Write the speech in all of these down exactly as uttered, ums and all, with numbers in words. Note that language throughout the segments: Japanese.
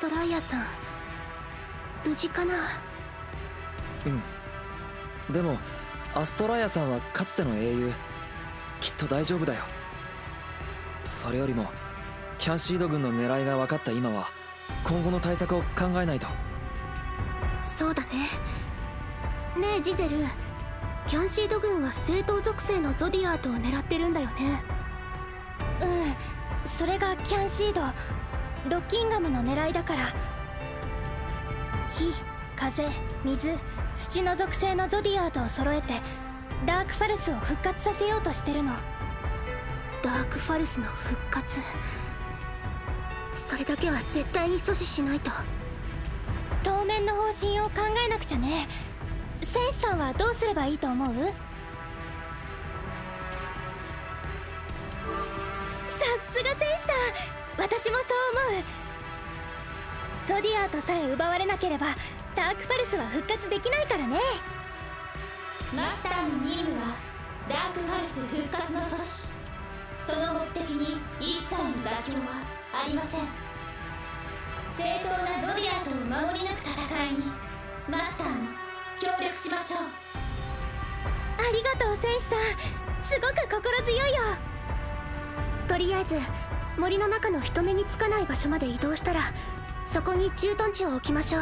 トライアさん無事かな。 うん。でもアストライアさんはかつての英雄、きっと大丈夫だよ。それよりもキャンシード軍の狙いが分かった今は今後の対策を考えないと。 そうだね。ねえジゼル、キャンシード軍は正統属性のゾディアートを狙ってるんだよね。うん、それがキャンシードロッキンガムの狙いだから。火、風、水、土の属性のゾディアートを揃えてダークファルスを復活させようとしてるの。ダークファルスの復活、それだけは絶対に阻止しないと。当面の方針を考えなくちゃね。センスさんはどうすればいいと思う？さすがセンスさん、私もそう思う。ゾディアートさえ奪われなければダークファルスは復活できないからね。 マスターの任務はダークファルス復活の阻止。その目的に一切の妥協はありません。正当なゾディアートを守り抜く戦いにマスターも協力しましょう。 ありがとうセンスさん、すごく心強いよ。とりあえず森の中の人目につかない場所まで移動したらそこに駐屯地を置きましょう。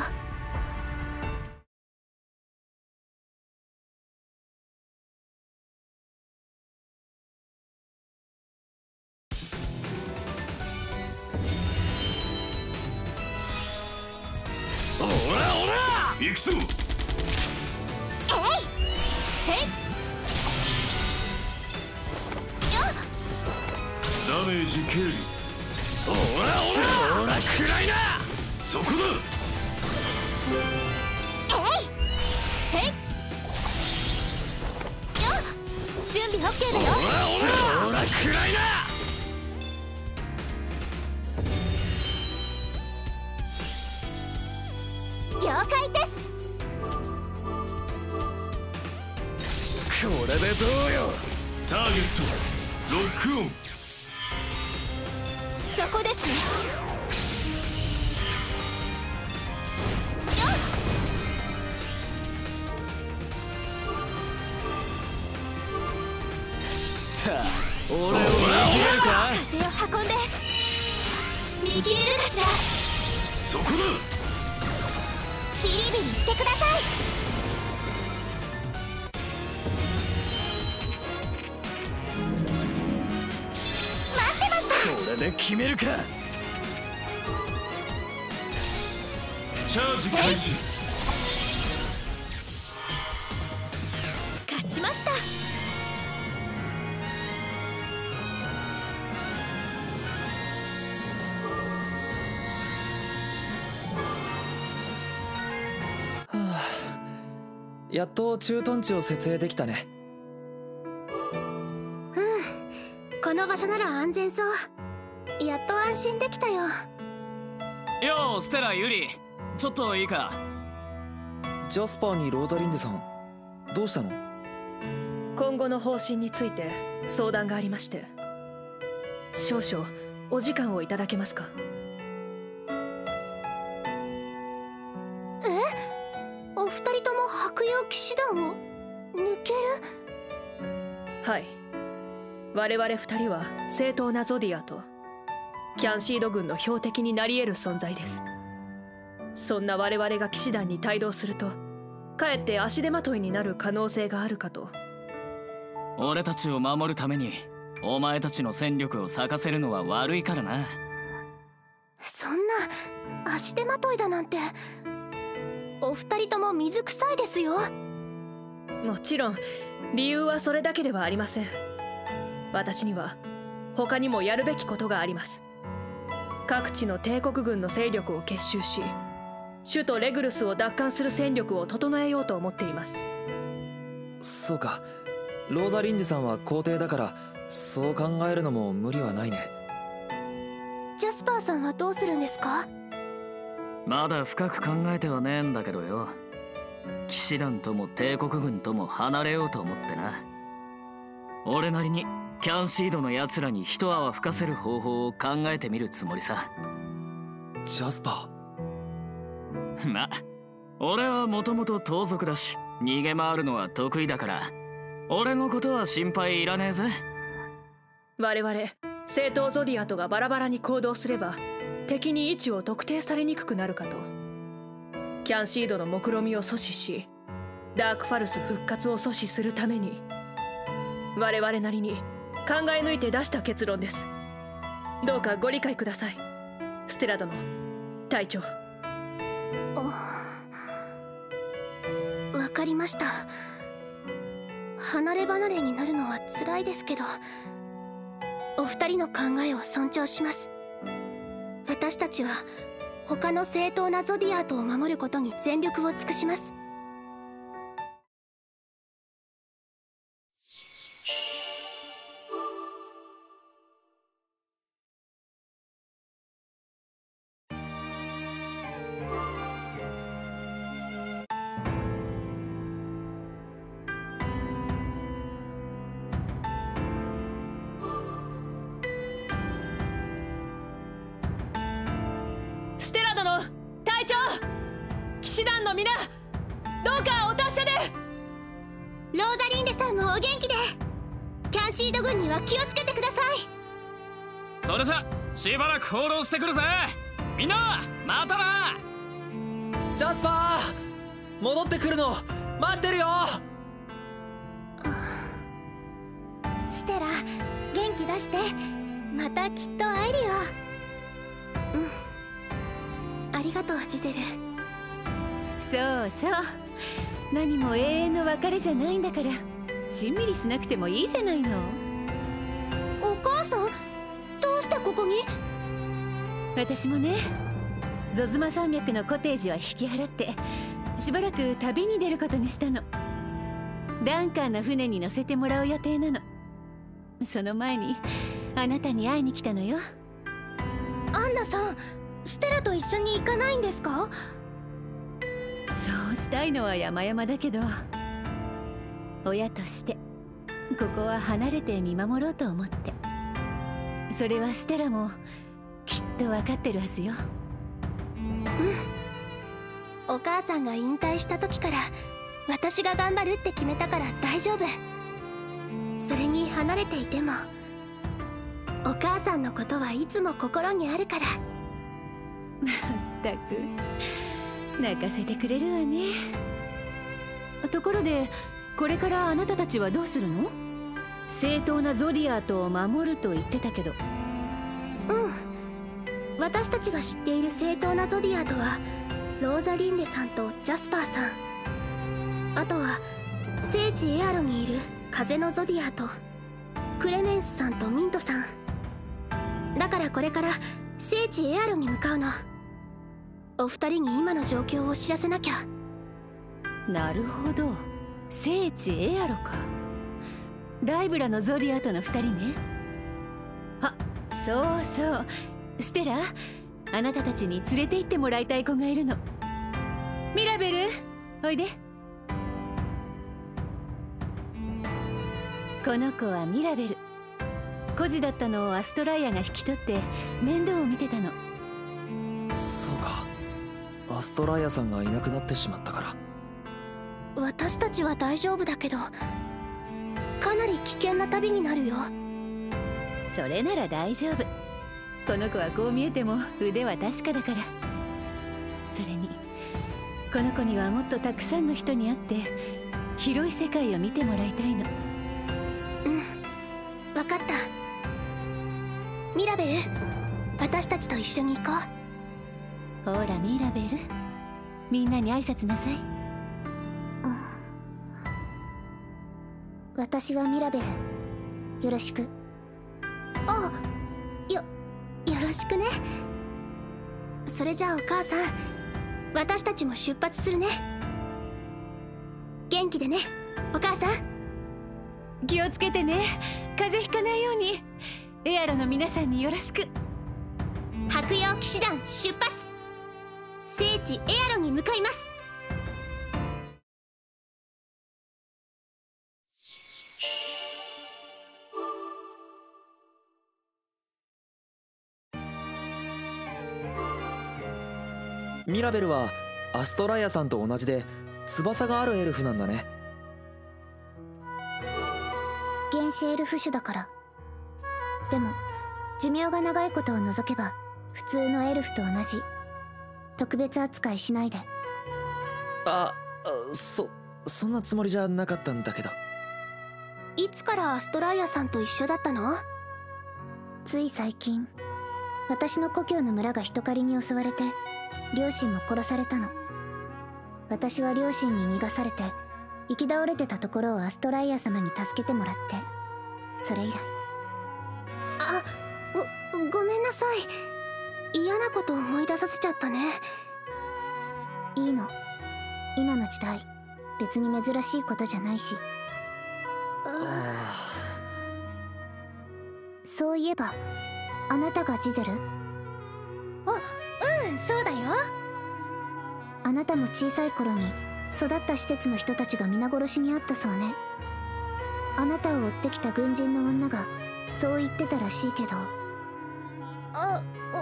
オラオラ行くぞ。 えいへいダメージ軽減。 オラオラオラくらいな。 そこだ。 えいへい準備 オーケー だよ。 オラオラオラくらいな。 了解です。 これでどうよ。 ターゲットロックオン。 そこですね。 さあ俺を見切れるか。 風を運んで見切れるかしら。 そこだ。 ビリビリしてください。待ってました。 これで決めるか。 チャージ開始。 勝ちました。 やっと駐屯地を設営できたね。 うん、この場所なら安全そう。やっと安心できたよ。 ようステラユリ、ちょっといいか。 ジャスパーにローザリンデさん、どうしたの？ 今後の方針について相談がありまして、少々お時間をいただけますか？ え？お二人とも白曜騎士団を抜ける？ はい、我々二人は正当なゾディアとキャンシード軍の標的になり得る存在です。そんな我々が騎士団に帯同するとかえって足手まといになる可能性があるかと。 俺たちを守るためにお前たちの戦力を咲かせるのは悪いからな。 そんな足手まといだなんて。お二人とも水臭いですよ。 もちろん理由はそれだけではありません。私には他にもやるべきことがあります。各地の帝国軍の勢力を結集し、首都レグルスを奪還する戦力を整えようと思っています。 そうか、ローザリンデさんは皇帝だからそう考えるのも無理はないね。 ジャスパーさんはどうするんですか？ まだ深く考えてはねえんだけどよ。騎士団とも帝国軍とも離れようと思ってな。俺なりにキャンシードのやつらに一泡吹かせる方法を考えてみるつもりさ。 ジャスパま、俺はもともと盗賊だし逃げ回るのは得意だから、俺のことは心配いらねえぜ。 我々正統ゾディアトがバラバラに行動すれば敵に位置を特定されにくくなるかと。キャンシードの目論見を阻止し、ダークファルス復活を阻止するために我々なりに考え抜いて出した結論です。どうかご理解ください、ステラ殿、隊長。 わかりました。離れ離れになるのは辛いですけど、お二人の考えを尊重します。私たちは他の正当なゾディアートを守ることに全力を尽くします。 ステラ殿、隊長、騎士団の皆、どうかお達者で。 ローザリンデさんもお元気で。キャンシード軍には気をつけてください。 それじゃしばらく放浪してくるぜ。みんなまたな。 ジャスパー、戻ってくるの待ってるよ。 ステラ、元気出して。またきっと会えるよ。うん、ありがとうジゼル。 そうそう、何も永遠の別れじゃないんだから、しんみりしなくてもいいじゃないの。 お母さん、どうしてここに？ 私もね、ゾズマ山脈のコテージは引き払ってしばらく旅に出ることにしたの。ダンカーの船に乗せてもらう予定なの。その前にあなたに会いに来たのよ。 アンナさん、ステラと一緒に行かないんですか？ そうしたいのは山々だけど、親としてここは離れて見守ろうと思って。それはステラもきっと分かってるはずよ。 うん、お母さんが引退した時から私が頑張るって決めたから大丈夫。それに離れていてもお母さんのことはいつも心にあるから。 まったく泣かせてくれるわね。ところで、これからあなたたちはどうするの？正当なゾディアートを守ると言ってたけど。 うん、私たちが知っている正当なゾディアートはローザリンデさんとジャスパーさん、あとは聖地エアロにいる風のゾディアートクレメンスさんとミントさんだから、これから聖地エアロに向かうの。お二人に今の状況を知らせなきゃ。 なるほど、聖地エアロか。ライブラのゾディアートの二人ね。あ、そうそう、ステラ、あなたたちに連れて行ってもらいたい子がいるの。ミラベル、おいで。この子はミラベル。孤児だったのをアストライアが引き取って面倒を見てたの。 そうか、アストライアさんがいなくなってしまったから。 私たちは大丈夫だけど、かなり危険な旅になるよ。 それなら大丈夫。この子はこう見えても腕は確かだから。それにこの子にはもっとたくさんの人に会って広い世界を見てもらいたいの。 うん、分かった。ミラベル、私たちと一緒に行こう。ほらミラベル、みんなに挨拶なさい。 うん、私はミラベル、よろしく。あ、よ、よろしくね。それじゃあお母さん、私たちも出発するね。元気でね、お母さん。 気をつけてね、風邪ひかないように。エアロの皆さんによろしく。 白羊騎士団出発。聖地エアロに向かいます。 ミラベルはアストライアさんと同じで翼があるエルフなんだね。 原始エルフ種だから。でも寿命が長いことを除けば普通のエルフと同じ。特別扱いしないで。 あ、そそんなつもりじゃなかったんだけど。 いつからアストライアさんと一緒だったの？つい最近、私の故郷の村が人狩りに襲われて両親も殺されたの。私は両親に逃がされて行き倒れてたところをアストライア様に助けてもらって、それ以来。あ、ご、ごめんなさい。嫌なことを思い出させちゃったね。いいの。今の時代別に珍しいことじゃないし。そういえばあなたがジゼル？あ、うん、そうだよ。あなたも小さい頃に育った施設の人たちが皆殺しにあったそうね。あなたを追ってきた軍人の女がそう言ってたらしいけど。あ、う、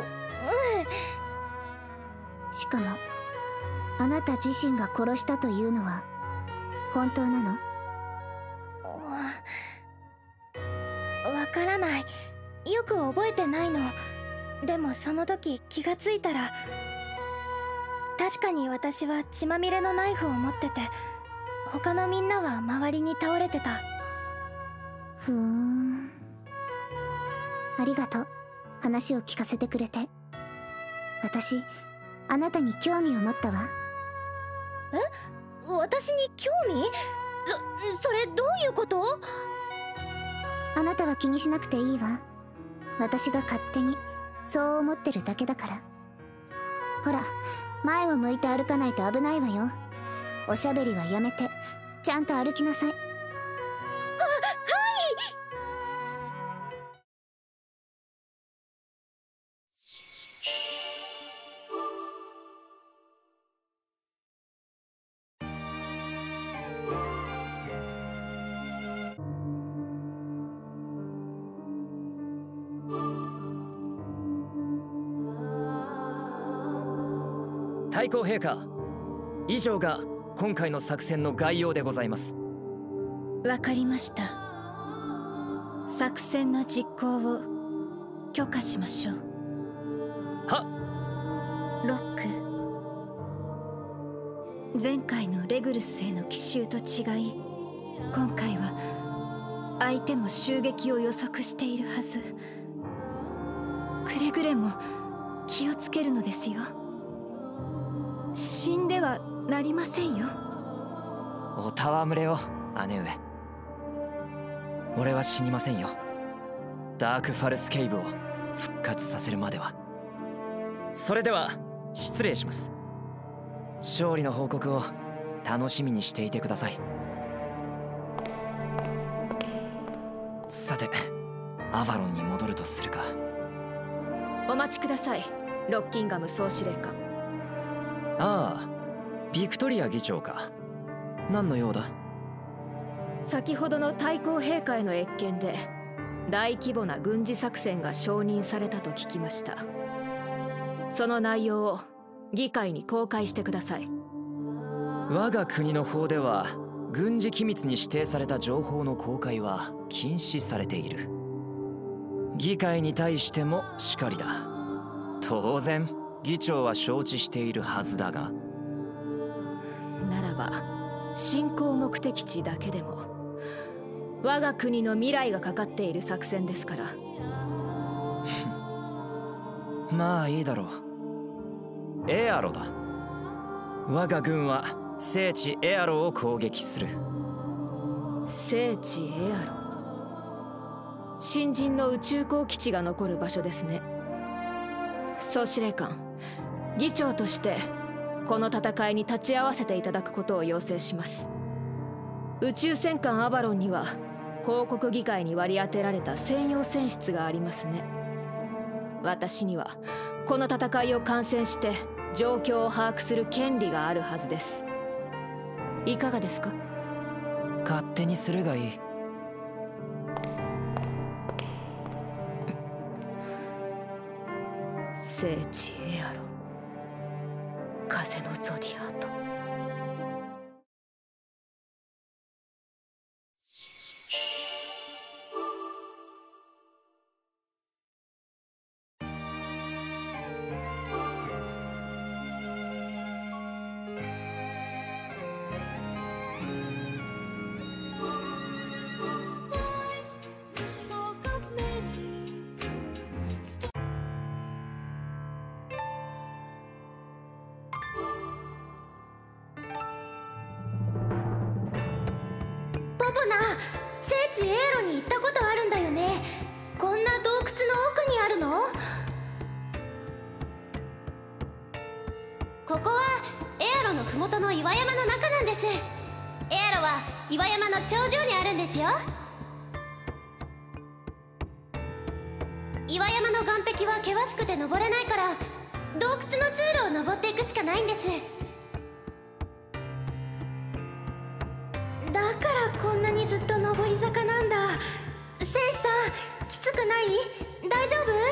うん。しかもあなた自身が殺したというのは本当なの？わからない。よく覚えてないの。でもその時気がついたら、確かに私は血まみれのナイフを持ってて、他のみんなは周りに倒れてた。ふーん。ありがとう。話を聞かせてくれて。私、あなたに興味を持ったわ。え？私に興味？そ、それどういうこと？あなたは気にしなくていいわ。私が勝手にそう思ってるだけだから。ほら、前を向いて歩かないと危ないわよ。おしゃべりはやめてちゃんと歩きなさい。は、はい。 太后陛下、以上が今回の作戦の概要でございます。 わかりました。作戦の実行を許可しましょう。 はっ。 ロック、前回のレグルスへの奇襲と違い、今回は相手も襲撃を予測しているはず。くれぐれも気をつけるのですよ。死んではなりませんよ。 お戯れを、姉上。俺は死にませんよ。ダークファルスケイブを復活させるまでは。それでは失礼します。勝利の報告を楽しみにしていてください。さて、アバロンに戻るとするか。 お待ちください、ロッキンガム総司令官。 ああ、ビクトリア議長か。何の用だ？ 先ほどの太后陛下への謁見で大規模な軍事作戦が承認されたと聞きました。その内容を議会に公開してください。 我が国の法では軍事機密に指定された情報の公開は禁止されている。議会に対してもしかりだ。当然議長は承知しているはずだが。 ならば進行目的地だけでも我が国の未来がかかっている作戦ですから。 まあいいだろう。エアロだ。我が軍は聖地エアロを攻撃する。 聖地エアロ、新人の宇宙港基地が残る場所ですね。総司令官、議長としてこの戦いに立ち会わせていただくことを要請します。宇宙戦艦アバロンには広告議会に割り当てられた専用船室がありますね。私にはこの戦いを観戦して状況を把握する権利があるはずです。いかがですか？ 勝手にするがいい。 聖地エアロ、風せのゾディアート。 ポポナ、聖地エアロに行ったことあるんだよね。こんな洞窟の奥にあるの？ここはエアロの麓の岩山の中なんです。エアロは岩山の頂上にあるんですよ。岩山の岩壁は険しくて登れないから、洞窟の通路を登っていくしかないんです。だからこんなにずっと上り坂なんだ。戦士さん、きつくない？大丈夫？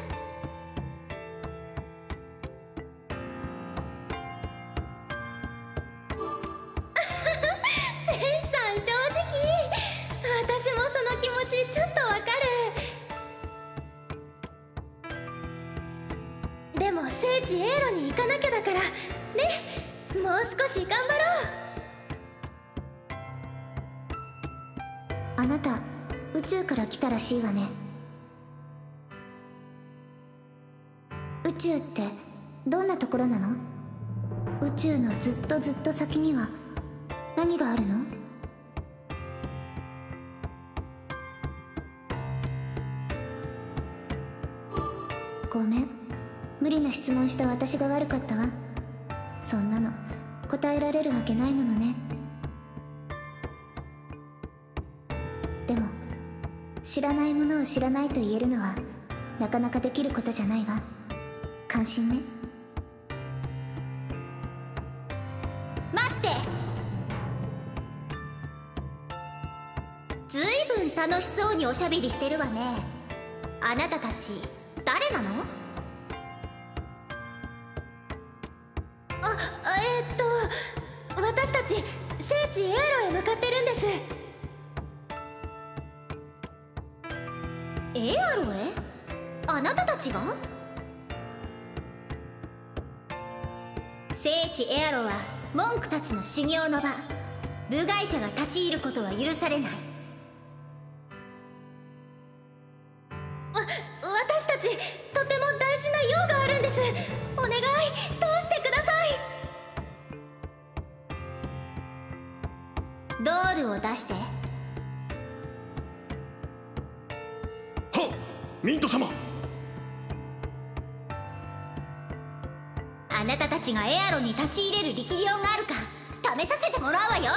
戦士さん、正直私もその気持ちちょっとわかる。でも聖地エーロに行かなきゃだからね。もう少し頑張ろう。 あなた、宇宙から来たらしいわね。宇宙ってどんなところなの？宇宙のずっとずっと先には何があるの？ごめん、無理な質問した私が悪かったわ。そんなの答えられるわけないものね。でも知らないものを知らないと言えるのはなかなかできることじゃないわ。感心ね。 待って、ずいぶん楽しそうにおしゃべりしてるわね。あなたたち誰なの？あ、えー、っと私たち聖地エアロへ向かってるんです。エアロへ？あなたたちが？聖地エアロは文句たちの修行の場。部外者が立ち入ることは許されない。わ、私たちとても大事な用があるんです。お願い、通してください。ドールを出して。 ミント様、 あなたたちがエアロに立ち入れる力量があるか試させてもらうわよ。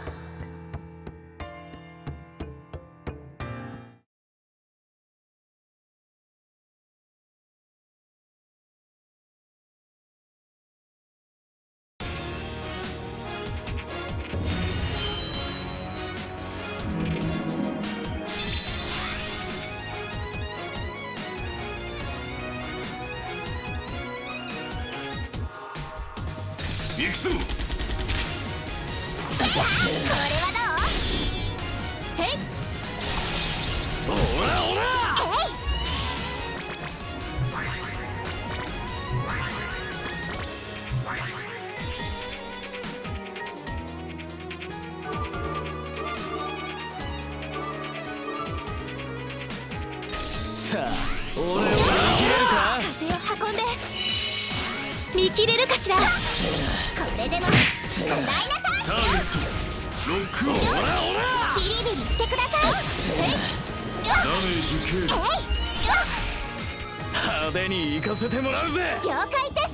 行くぞ。 これはどう？へい。 おらおら。 さあ、俺を見切れるか？ 風を運んで見切れるかしら。これでも食らいなさい。 ターゲットロックオン。オラオラビリビリしてください。 ダメージ軽減。 派手に行かせてもらうぜ。 了解です。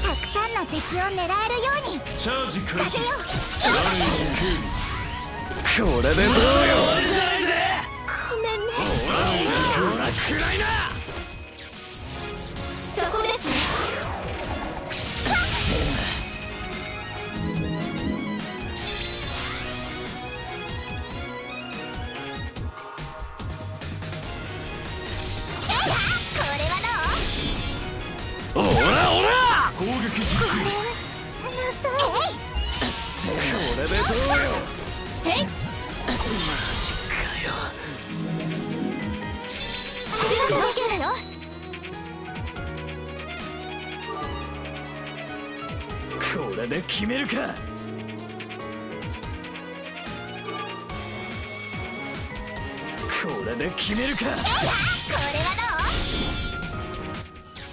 たくさんの敵を狙えるようにチャージ開始。 風よ。 ダメージ軽減。 これでどうよ。 ごめんね。 ダメージ軽減。 暗いな。 そこですね。これはどう？ れでどうよ。 へい。 マジかよ。 強くなきゃだよ。 これで決めるか。これで決めるか。これはど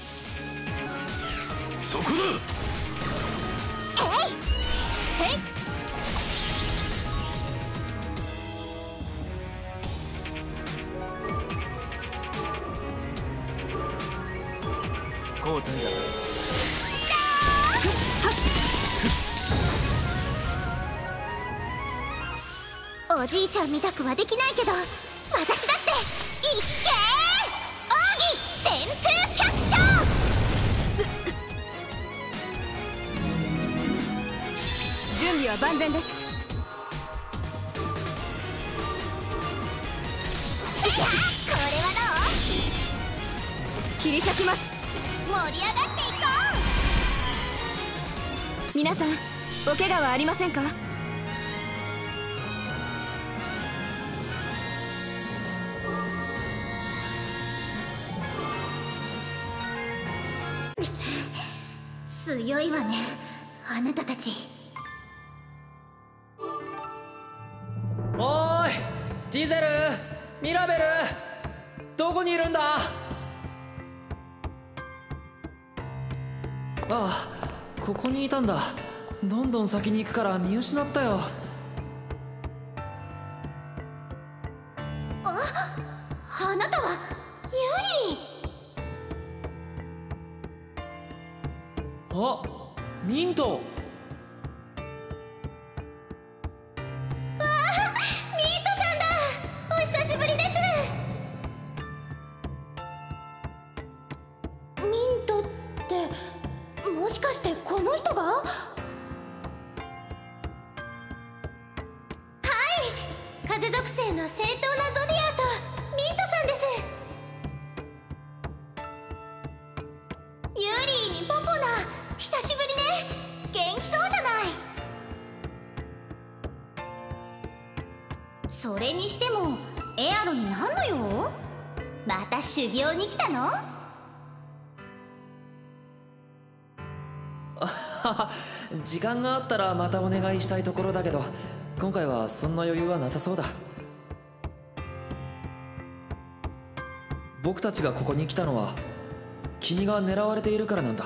う？ そこだ。 へいへい。 交代だ。 おじいちゃんみたくはできないけど、私だっていっけー奥義旋風脚章。 準備は万全です。 これはどう？ 切り裂きます。 盛り上がっていこう。 皆さん、お怪我はありませんか？ 強いわね、あなたたち。 おーい、ジゼル、ミラベル、どこにいるんだ。ああ、ここにいたんだ。どんどん先に行くから見失ったよ。 あ、あなたはユリ。 あ、ミント。 わあ、ミントさんだ。お久しぶりです。ミントってもしかしてこの人が？はい、風属性の正当なゾディアとミントさんです。ユーリーにポポナ、久しぶりね。元気そうじゃない。それにしてもエアロに何の用？また修行に来たの？ 時間があったらまたお願いしたいところだけど、今回はそんな余裕はなさそうだ。僕たちがここに来たのは君が狙われているからなんだ。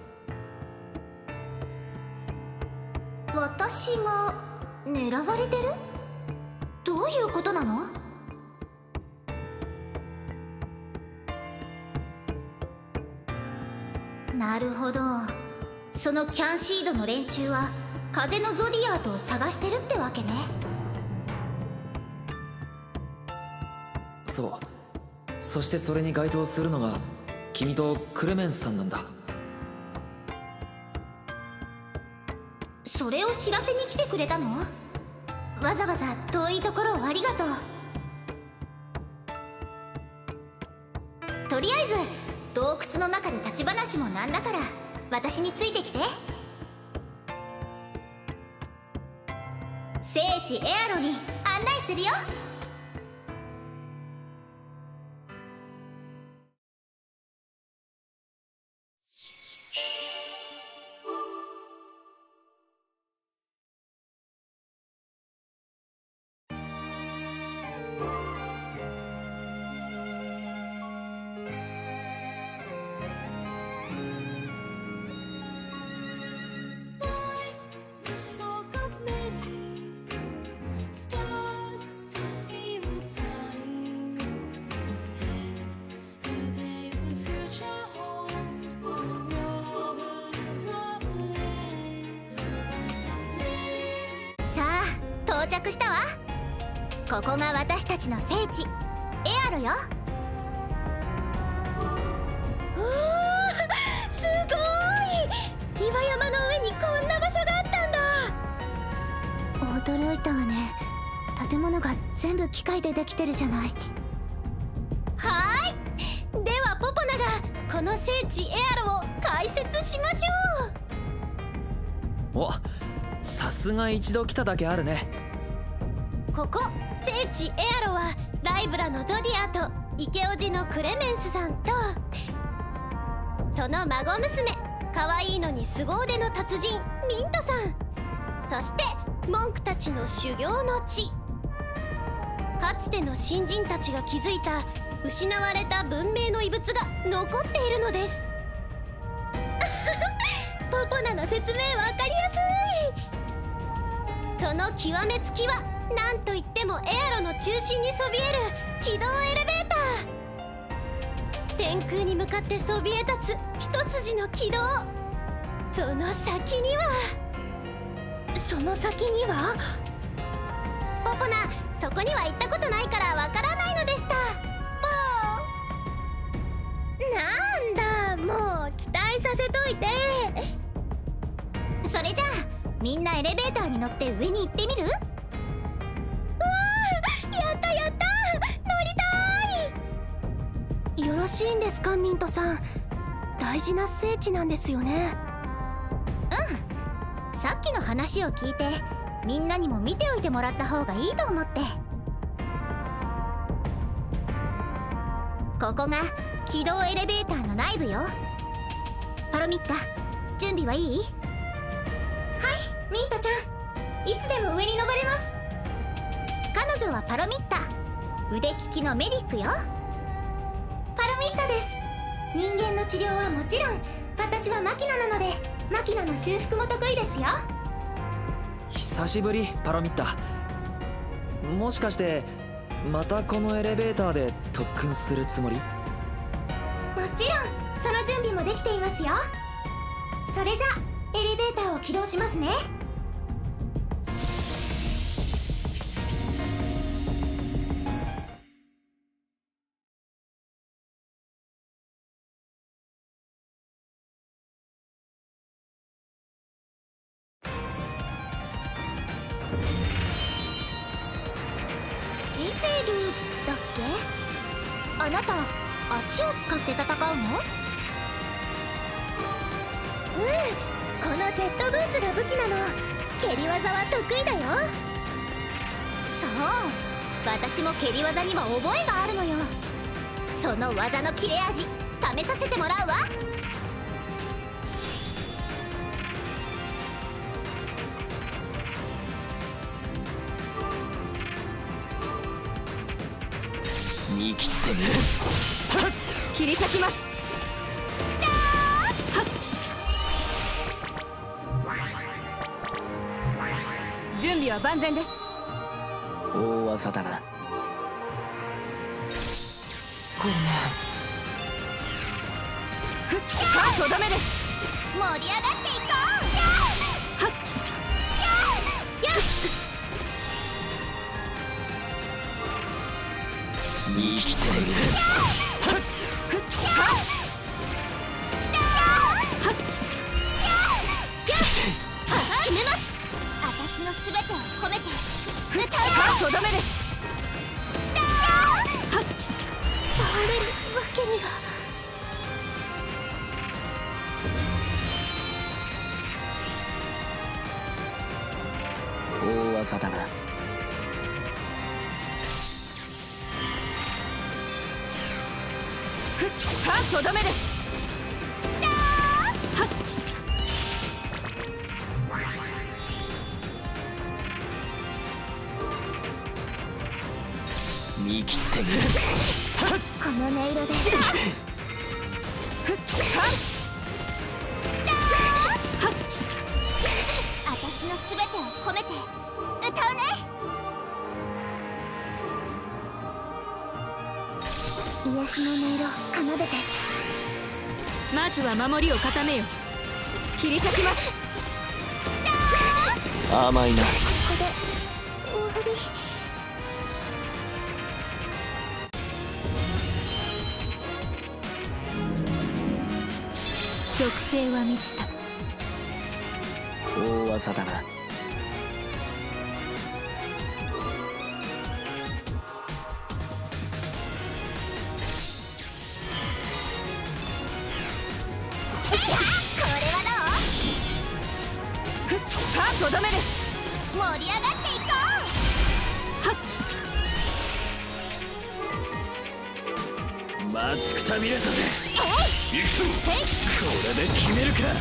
私が狙われてる？どういうことなの？なるほど、そのキャンシードの連中は風のゾディアートを探してるってわけね。 そう、そしてそれに該当するのが君とクレメンスさんなんだ。 それを知らせに来てくれたの？わざわざ遠いところをありがとう。とりあえず洞窟の中で立ち話もなんだから私についてきて。聖地エアロに案内するよ。到着したわ。ここが私たちの聖地エアロよ。おー、すごい！岩山の上にこんな場所があったんだ。驚いたわね。建物が全部機械でできてるじゃない。はーい、ではポポナがこの聖地エアロを解説しましょう。 お、 さすが一度来ただけあるね。 ここ聖地エアロはライブラのゾディアとイケオジのクレメンスさんとその孫娘可愛いのに凄腕の達人ミントさん、そして文句たちの修行の地。かつての新人たちが築いた失われた文明の遺物が残っているのです。ポポナの説明わかりやすい。その極めつきはなんといってもエアロの中心にそびえる軌道エレベーター。天空に向かってそびえ立つ一筋の軌道。その先にはその先にはポポナ、そこには行ったことないからわからないのでした。なんだ、もう期待させといて。 それじゃあみんなエレベーターに乗って上に行ってみる？うわー、やったやった、乗りたい。 よろしいんですかミントさん、大事な聖地なんですよね。 うん、さっきの話を聞いてみんなにも見ておいてもらった方がいいと思って。ここが軌道エレベーターの内部よ。パロミッタ、準備はいい？ はい、ミントちゃん、いつでも上に登れます。 彼女はパロミッタ、腕利きのメディックよ。 パロミッタです。人間の治療はもちろん、私はマキナなのでマキナの修復も得意ですよ。 久しぶりパロミッタ。もしかしてまたこのエレベーターで特訓するつもり？ もちろんその準備もできていますよ。それじゃエレベーターを起動しますね。 ジゼルだっけ？あなた足を使って戦うの？ うん、このジェットブーツが武器なの。蹴り技は得意だよ。 そう、私も蹴り技には覚えがあるのよ。その技の切れ味試させてもらうわ。 見切ってみる。 切り裂きます。準備は万全です。 大技だな。ごめん。 カートダメです。 盛り上がっていこ見切ってみる。 決めます。私の全てを込めて歌う。 カートダメです。 倒れるわけには。 大技だな。 カートダメです。 見切ってみる。 この音色で私の全てを込めて歌うね。癒しの音色奏でて。 まずは守りを固めよ。 切り裂きます。 甘いな。 ここで終わり。 属性は満ちた。 大技だな。 これはどう？ カーとどめる。盛り上がっていこう。はっ、待ちくたびれたぜ。 行くぞ。 これで決めるか。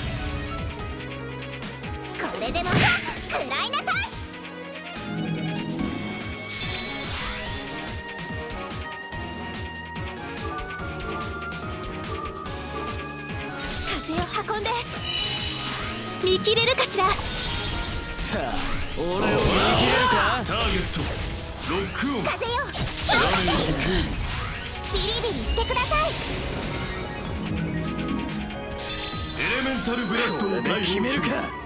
これでも食らいなさい。風を運んで見切れるかしら。 さあ、俺を見切れるか。 ターゲットロックオン。 風よ、 ダメージ軽微。 ビリビリしてください。 エレメンタルブラストを解放する。 決めるか。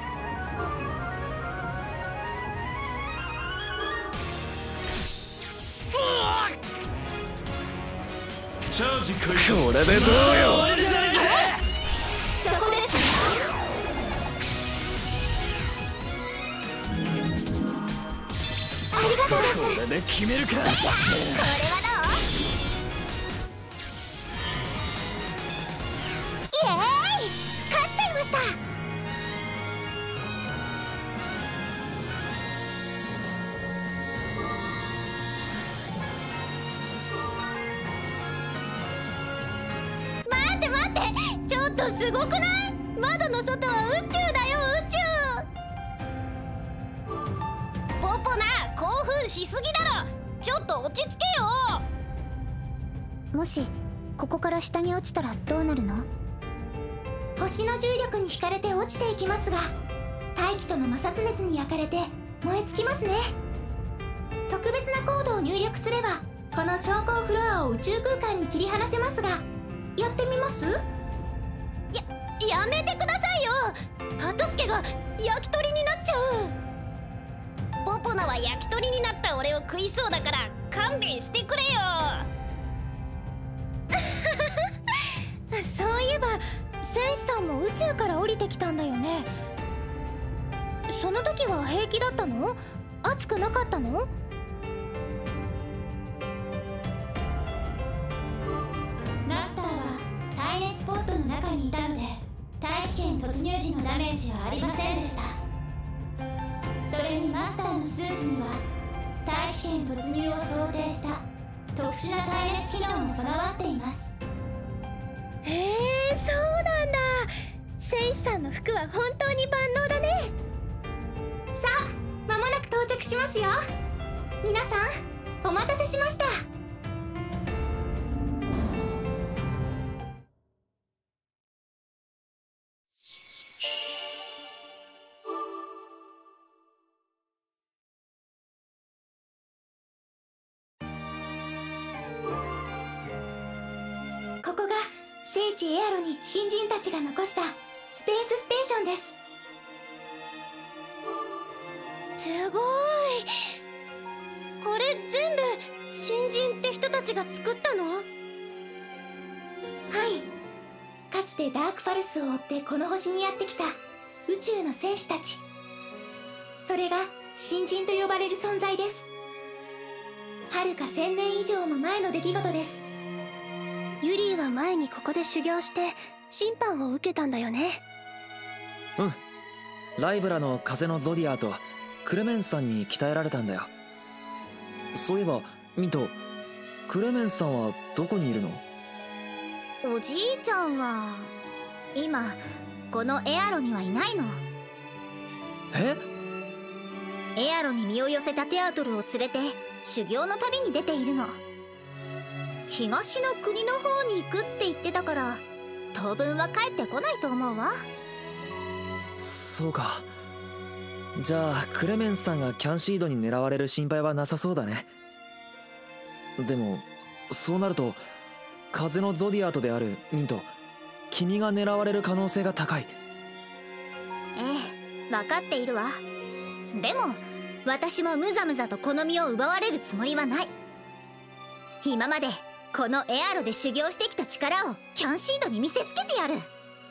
チャージ開始。 これでどうよ。 そこです。ありがとうです。 これで決めるか。 これはどう？イエーイ、勝っちゃいました。待って待って、ちょっとすごくない？窓の外は宇宙だよ、宇宙。ポポナ、興奮しすぎだろ。ちょっと落ち着けよ。もしここから下に落ちたらどうなるの？星の重力に引かれて落ちていきますが、大気との摩擦熱に焼かれて燃え尽きますね。特別なコードを入力すればこの昇降フロアを宇宙空間に切り離せますが、やってみます？や、やめてくださいよ。ハトスケが焼き鳥になっちゃう。ポポナは焼き鳥になった俺を食いそうだから勘弁してくれよ。そういえば戦士さんも宇宙から降りてきたんだよね。その時は平気だったの？熱くなかったの？ マスターは耐熱ポットの中にいたので大気圏突入時のダメージはありませんでした。それにマスターのスーツには大気圏突入を想定した特殊な耐熱機能も備わっています。 へえ、そうなんだ。戦士さんの服は本当に万能だね。さあ、間もなく到着しますよ。皆さんお待たせしました。ここが聖地エアロに新人たちが残したスペースステーションです。すごい。これ全部新人って人たちが作ったの？はい。かつてダークファルスを追ってこの星にやってきた宇宙の戦士たち。それが新人と呼ばれる存在です。はるか千年以上も前の出来事です。ユリーは前にここで修行して審判を受けたんだよね。 うん。ライブラの風のゾディアとクレメンスさんに鍛えられたんだよ。そういえばミント、クレメンスさんはどこにいるの？ おじいちゃんは今このエアロにはいないの。 え？ エアロに身を寄せたテアトルを連れて修行の旅に出ているの。東の国の方に行くって言ってたから当分は帰ってこないと思うわ。 そうか。じゃあクレメンスさんがキャンシードに狙われる心配はなさそうだね。でもそうなると風のゾディアートであるミント、君が狙われる可能性が高い。 ええ、分かっているわ。でも私もムザムザとこの身を奪われるつもりはない。今までこのエアロで修行してきた力をキャンシードに見せつけてやる。はい、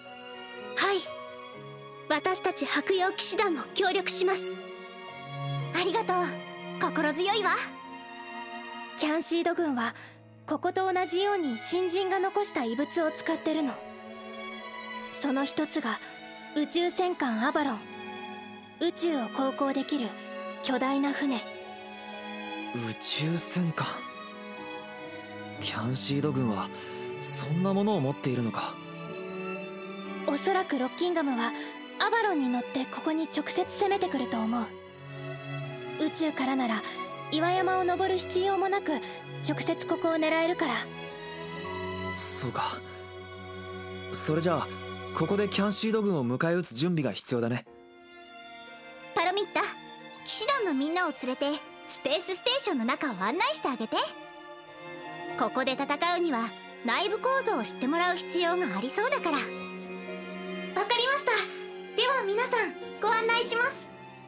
私たち白曜騎士団も協力します。ありがとう、心強いわ。キャンシード軍はここと同じように新人が残した遺物を使ってるの。その一つが宇宙戦艦アバロン。 宇宙を航行できる巨大な船。 宇宙戦艦。キャンシード軍はそんなものを持っているのか。 おそらくロッキンガムはアバロンに乗ってここに直接攻めてくると思う。宇宙からなら岩山を登る必要もなく直接ここを狙えるから。 そうか。それじゃあここでキャンシード軍を迎え撃つ準備が必要だね。 パロミッタ、騎士団のみんなを連れてスペースステーションの中を案内してあげて。ここで戦うには内部構造を知ってもらう必要がありそうだから。 わかりました。では皆さんご案内します。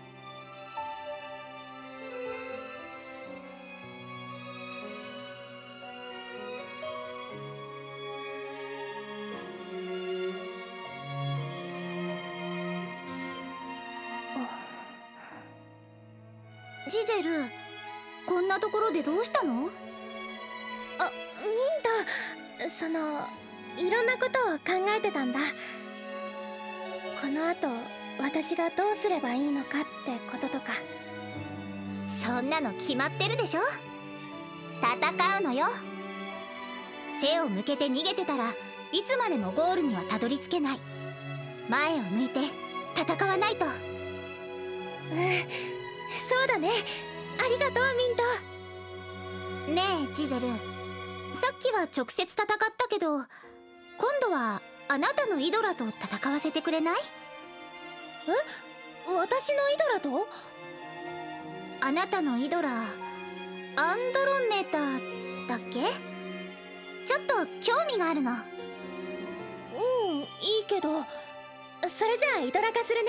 ジゼル、こんなところでどうしたの？ あ、ミント、そのいろんなことを考えてたんだ。この後私がどうすればいいのかってこととか。 そんなの決まってるでしょ。戦うのよ。背を向けて逃げてたらいつまでもゴールにはたどり着けない。前を向いて戦わないと。うん、 そうだね。ありがとう、ミント。 ねえジゼル、さっきは直接戦ったけど今度はあなたのイドラと戦わせてくれない？ え？私のイドラと？ あなたのイドラアンドロメダだっけ？ちょっと興味があるの。うん、 いいけど、それじゃあイドラ化するね。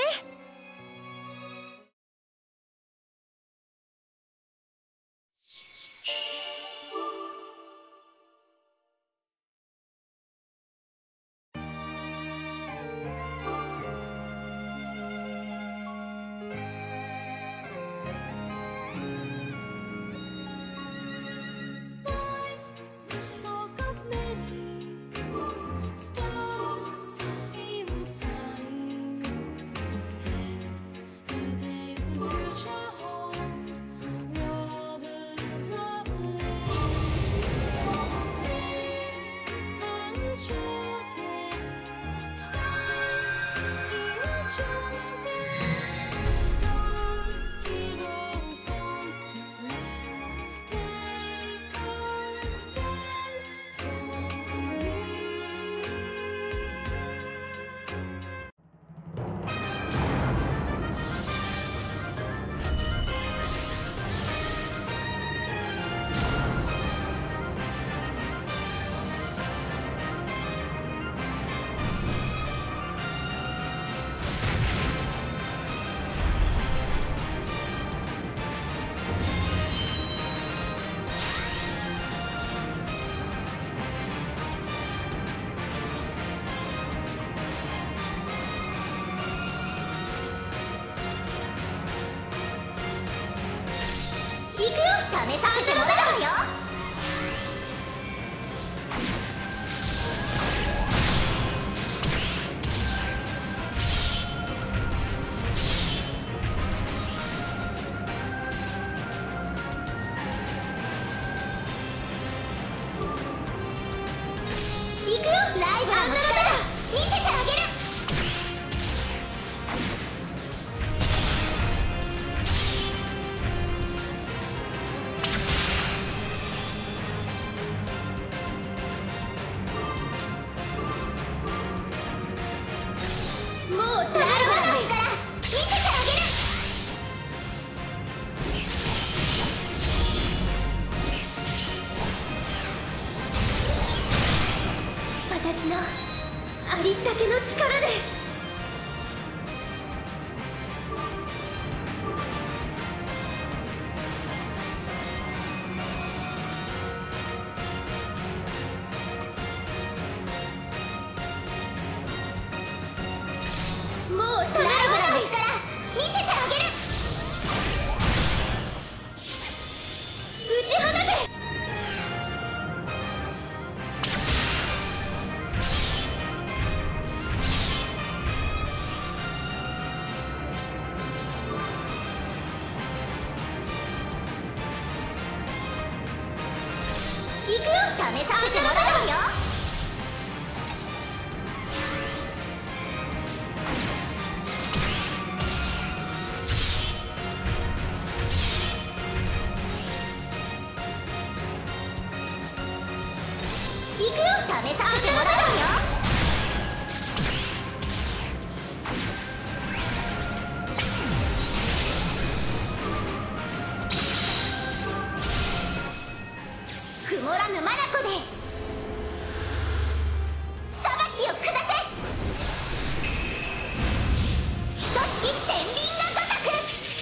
試させてもらうわよ。行くよ、ライバルの力見せてあげる。私のありったけの力で。もうライバルの力見せてあげる。打ち放て。 行くよ。試させてもらうよ。行くよ。試させてもらうよ。曇らぬ眼で裁きを下せ。ひとしき天秤が如く。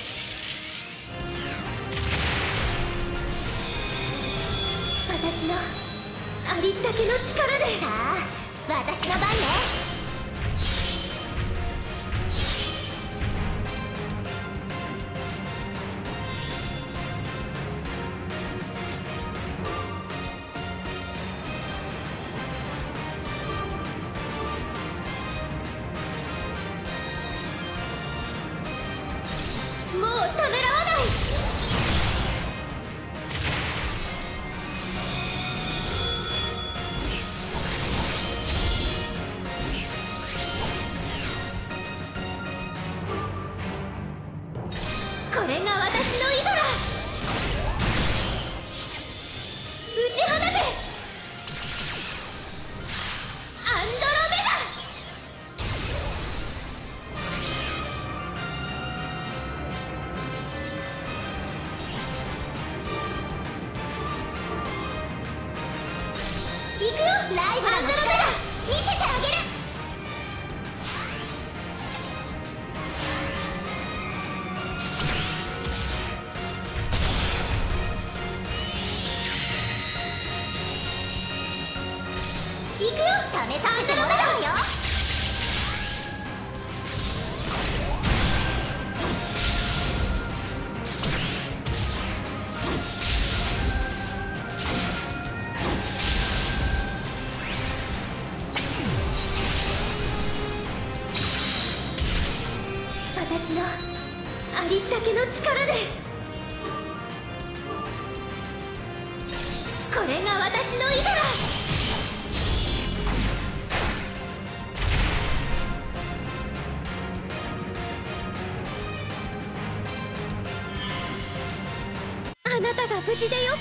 私のありったけの力で。さあ私の番ね。もうためらわない。これが私のイドラ。打ち放てアンドロメダ。行くよ。ライバルの力見せてあげる。行くよ。試させてもらうよ。私のありったけの力で。これが私のイドラ。あなたが無事でよかった。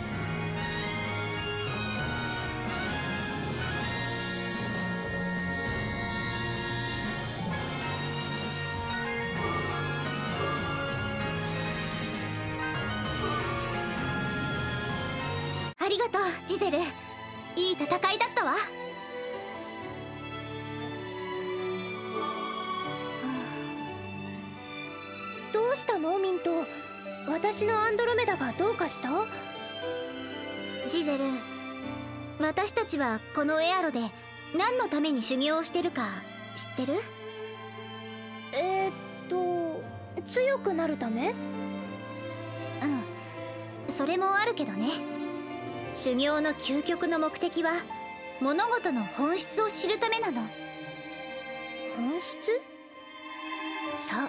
ありがとうジゼル。いい戦いだったわ。どうしたのミント。私のアンドロメダがどうかした？ジゼル、私たちはこのエアロで何のために修行をしてるか知ってる？えー、っと強くなるため？うん、それもあるけどね。修行の究極の目的は物事の本質を知るためなの。本質？そう、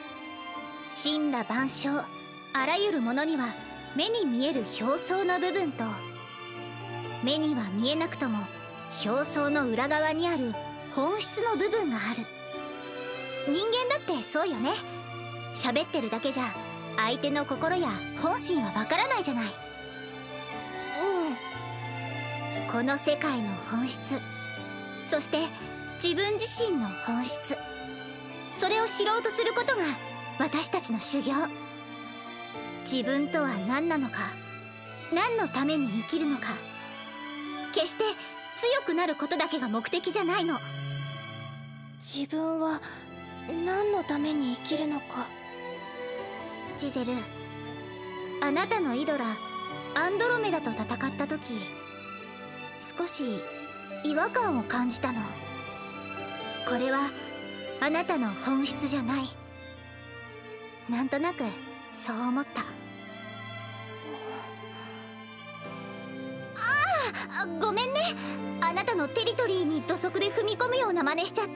森羅万象、あらゆるものには目に見える表層の部分と、目には見えなくとも表層の裏側にある本質の部分がある。人間だってそうよね。喋ってるだけじゃ相手の心や本心はわからないじゃない。うん。この世界の本質、そして自分自身の本質、それを知ろうとすることが私たちの修行。自分とは何なのか、何のために生きるのか、決して強くなることだけが目的じゃないの。自分は何のために生きるのか。ジゼル、あなたのイドラアンドロメダと戦った時、少し違和感を感じたの。これはあなたの本質じゃない。なんとなくそう思った。ああ、ごめんね。あなたのテリトリーに土足で踏み込むような真似しちゃって。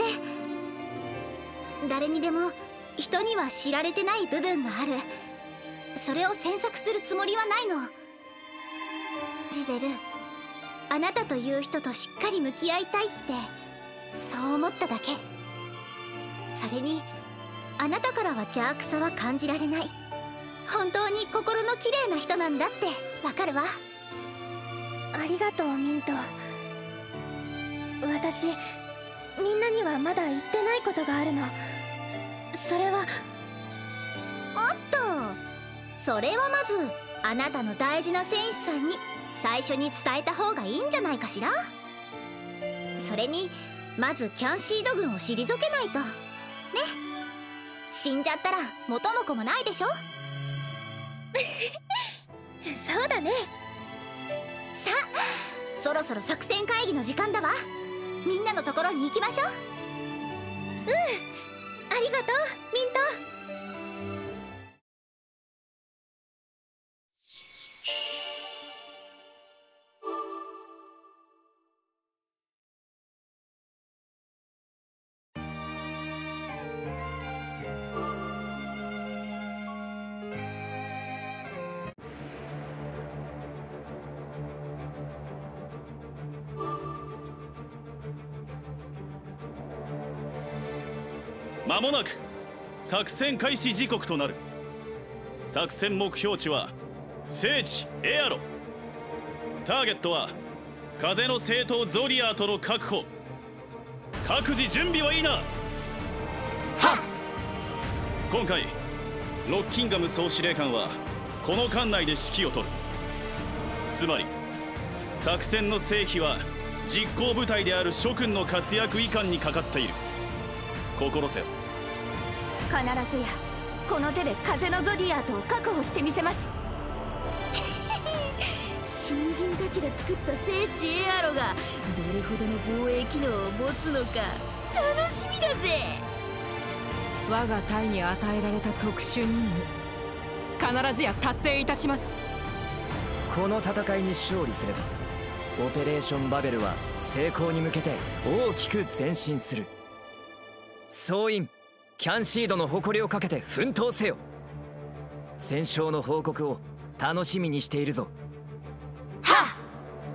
誰にでも人には知られてない部分がある。それを詮索するつもりはないの。ジゼル、 あなたという人としっかり向き合いたいってそう思っただけ。それにあなたからは邪悪さは感じられない。本当に心の綺麗な人なんだってわかるわ。 ありがとうミント。私みんなにはまだ言ってないことがあるの。それはおっと、それはまずあなたの大事な戦士さんに最初に伝えた方がいいんじゃないかしら。それにまずキャンシード軍を退けないとね。死んじゃったら元も子もないでしょそうだね。 さあ、そろそろ作戦会議の時間だわ。みんなのところに行きましょう。うん、 ありがとうミント。 間もなく作戦開始時刻となる。作戦目標地は聖地エアロ。ターゲットは風の聖闘ゾディアートの確保。各自準備はいいな。はっ。今回ロッキンガム総司令官はこの艦内で指揮を執る。つまり作戦の成否は実行部隊である諸君の活躍以下にかかっている。心せよ。 必ずやこの手で風のゾディアートを確保してみせます。 新人たちが作った聖地エアロがどれほどの防衛機能を持つのか楽しみだぜ。 我が隊に与えられた特殊任務、必ずや達成いたします。 この戦いに勝利すればオペレーションバベルは成功に向けて大きく前進する。総員キャンシードの誇りをかけて奮闘せよ。戦勝の報告を楽しみにしているぞ。 はっ。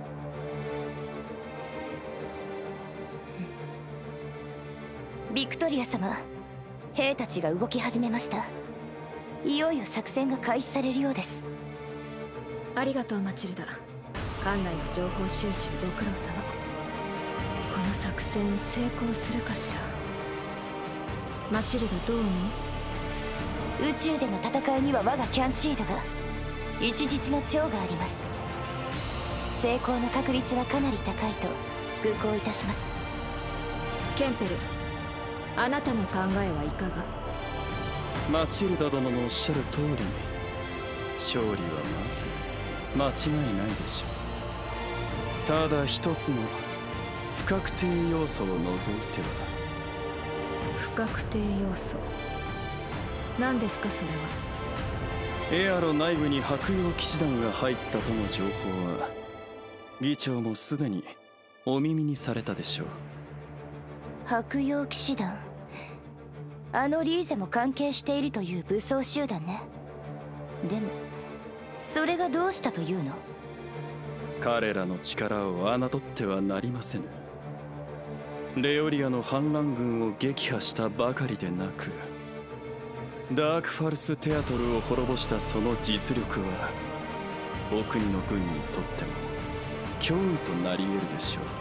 ビクトリア様、兵たちが動き始めました。いよいよ作戦が開始されるようです。 ありがとうマチルダ。艦内の情報収集ご苦労様。この作戦成功するかしら。マチルダどう思う？宇宙での戦いには我がキャンシードが一日の長があります。成功の確率はかなり高いと愚行いたします。 ケンペル、あなたの考えはいかが？ マチルダ殿のおっしゃる通り、勝利はまず間違いないでしょう。ただ一つの不確定要素を除いては。 不確定要素、何ですかそれは。 エアロ内部に白洋騎士団が入ったとの情報は議長もすでにお耳にされたでしょう。 白洋騎士団、あのリーゼも関係しているという武装集団ね。でもそれがどうしたというの？ 彼らの力を侮ってはなりませぬ。レオリアの反乱軍を撃破したばかりでなく、ダークファルステアトルを滅ぼしたその実力はお国の軍にとっても脅威となり得るでしょ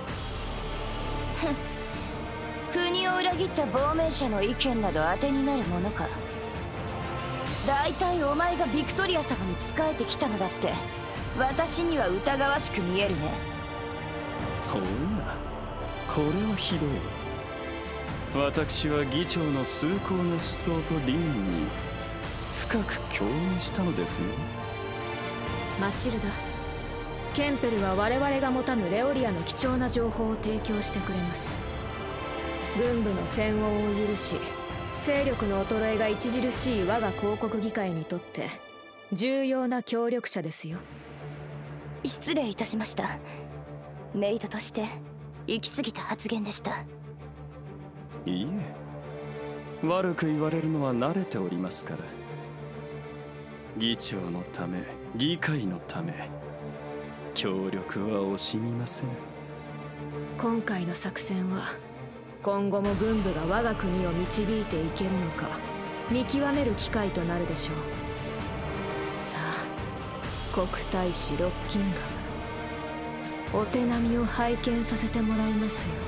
う。国を裏切った亡命者の意見など当てになるものか。大体お前がビクトリア様に仕えてきたのだって私には疑わしく見えるね。 ほうや、これはひどい。私は議長の崇高な思想と理念に深く共鳴したのですよ。 マチルダ、ケンペルは我々が持たぬレオリアの貴重な情報を提供してくれます。軍部の戦王を許し、勢力の衰えが著しい我が公国議会にとって重要な協力者ですよ。 失礼いたしました。メイドとして行き過ぎた発言でした。 いいえ、悪く言われるのは慣れておりますから。議長のため、議会のため、 協力は惜しみません。 今回の作戦は今後も軍部が我が国を導いていけるのか見極める機会となるでしょう。さあ、国大使ロッキンガム、お手並みを拝見させてもらいますよ。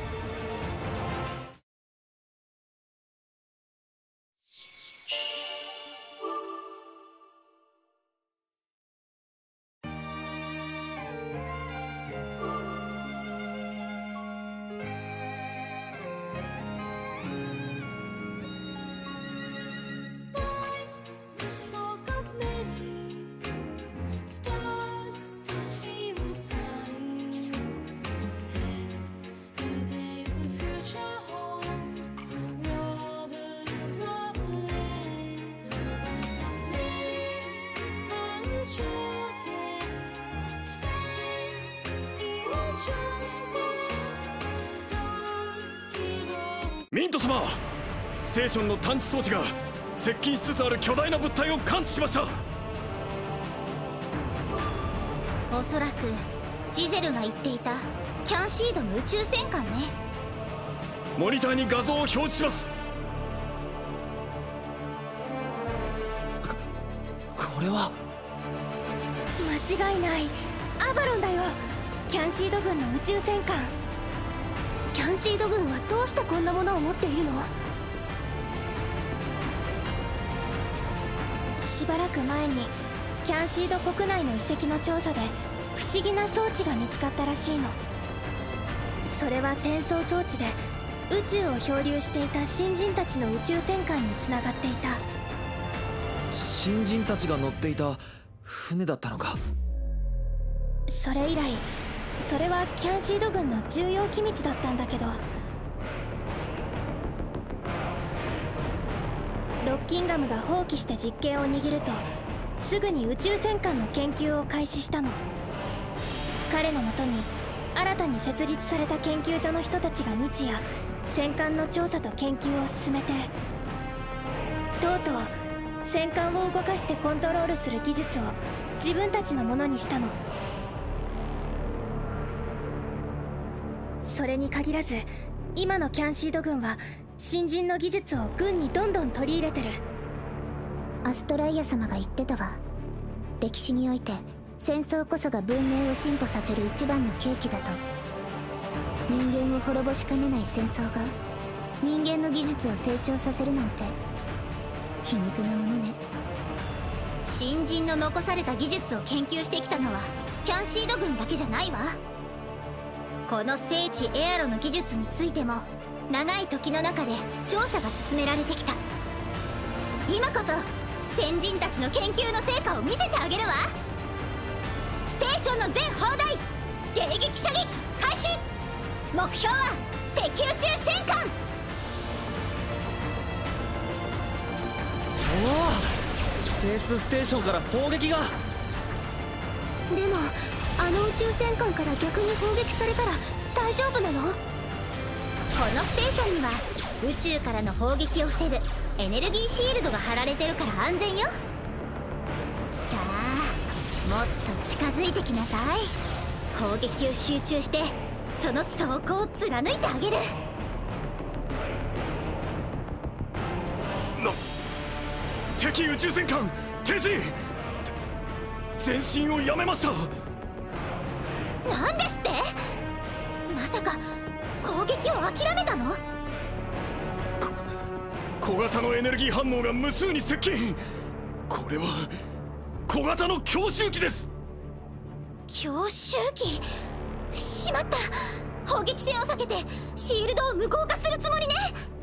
ミント様、ステーションの探知装置が接近しつつある巨大な物体を感知しました。 おそらくジゼルが言っていたキャンシードの宇宙戦艦ね。 モニターに画像を表示します。 ここれは間違いない、アバロンだよ。キャンシード軍の宇宙戦艦。キャンシード軍はどうしてこんなものを持っているの？しばらく前にキャンシード国内の遺跡の調査で不思議な装置が見つかったらしいの。それは転送装置で宇宙を漂流していた新人たちの宇宙戦艦につながっていた。 新人たちが乗っていた船だったのか。 それ以来それはキャンシード軍の重要機密だったんだけど、ロッキンガムが放棄して実権を握るとすぐに宇宙戦艦の研究を開始したの。彼のもとに新たに設立された研究所の人たちが日夜戦艦の調査と研究を進めて、とうとう戦艦を動かしてコントロールする技術を自分たちのものにしたの。それに限らず今のキャンシード軍は新人の技術を軍にどんどん取り入れてる。 アストライア様が言ってたわ。歴史において戦争こそが文明を進歩させる一番の契機だと。人間を滅ぼしかねない戦争が人間の技術を成長させるなんて皮肉なものね。新人の残された技術を研究してきたのはキャンシード軍だけじゃないわ。この聖地エアロの技術についても長い時の中で調査が進められてきた。今こそ先人たちの研究の成果を見せてあげるわ。ステーションの全砲台迎撃射撃開始。目標は敵宇宙戦艦。 おお、スペースステーションから砲撃が。 でもあの宇宙戦艦から逆に砲撃されたら大丈夫なの？ このステーションには宇宙からの砲撃を防ぐエネルギーシールドが張られてるから安全よ。さあ、もっと近づいてきなさい。攻撃を集中してその装甲を貫いてあげる。 な、敵宇宙戦艦停止。前進をやめました。 なんですって？まさか攻撃を諦めたの？ 小型のエネルギー反応が無数に接近。これは小型の強襲機です。 強襲機？しまった。砲撃線を避けてシールドを無効化するつもりね。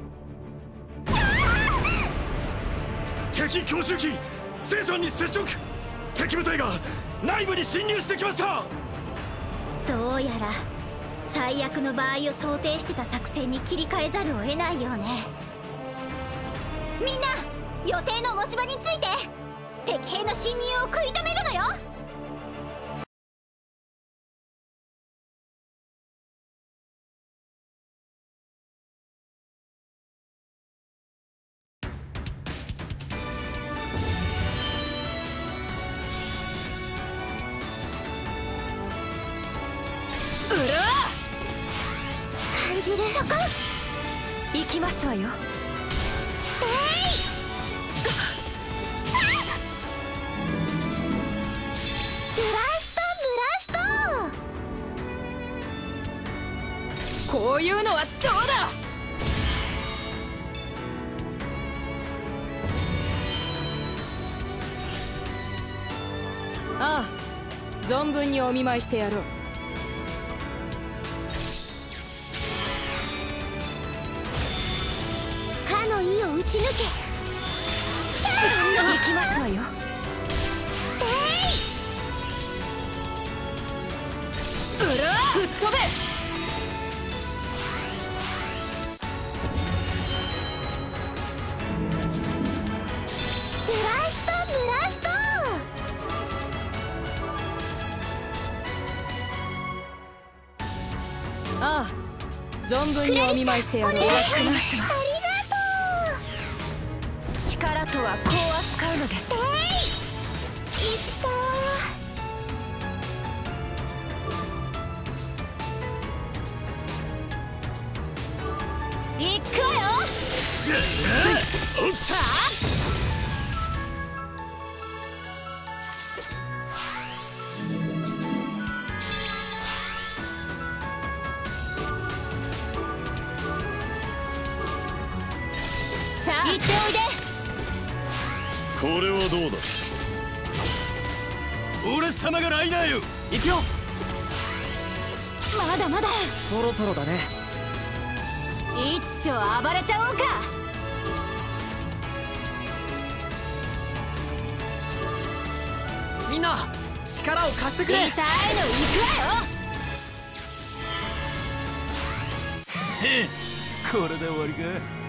敵強襲機ステーションに接触。敵部隊が内部に侵入してきました。 どうやら最悪の場合を想定してた作戦に切り替えざるを得ないようね。みんな予定の持ち場について。敵兵の侵入を食い止めるのよ。 感じる。そこ行きますわよ。 えいブラストブラスト。 こういうのはどうだ。ああ、存分にお見舞いしてやろう。 かの意を打ち抜け。 行きますわよ。 えうら吹っ飛べ。 ブラストブラスト。 ああ、存分にお見舞いしてやろう。 お願いしますわ。 力とはこう扱うのです。 えいいったー。行くわよ。さあ行っておいで。 これはどうだ。俺様がライナーよ。行くよ。 まだまだ。 そろそろだね。 一丁暴れちゃおうか。 みんな力を貸してくれ。 痛いの行くわよ。 へっ、これで終わりか。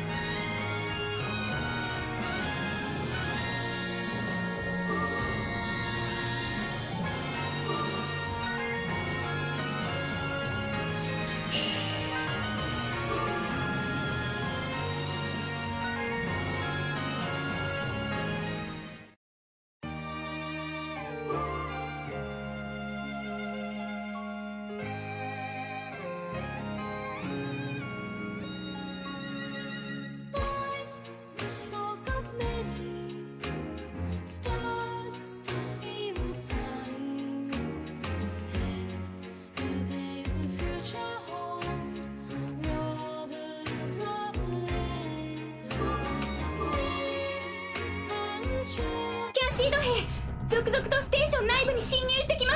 シード兵、続々とステーション内部に侵入してきます。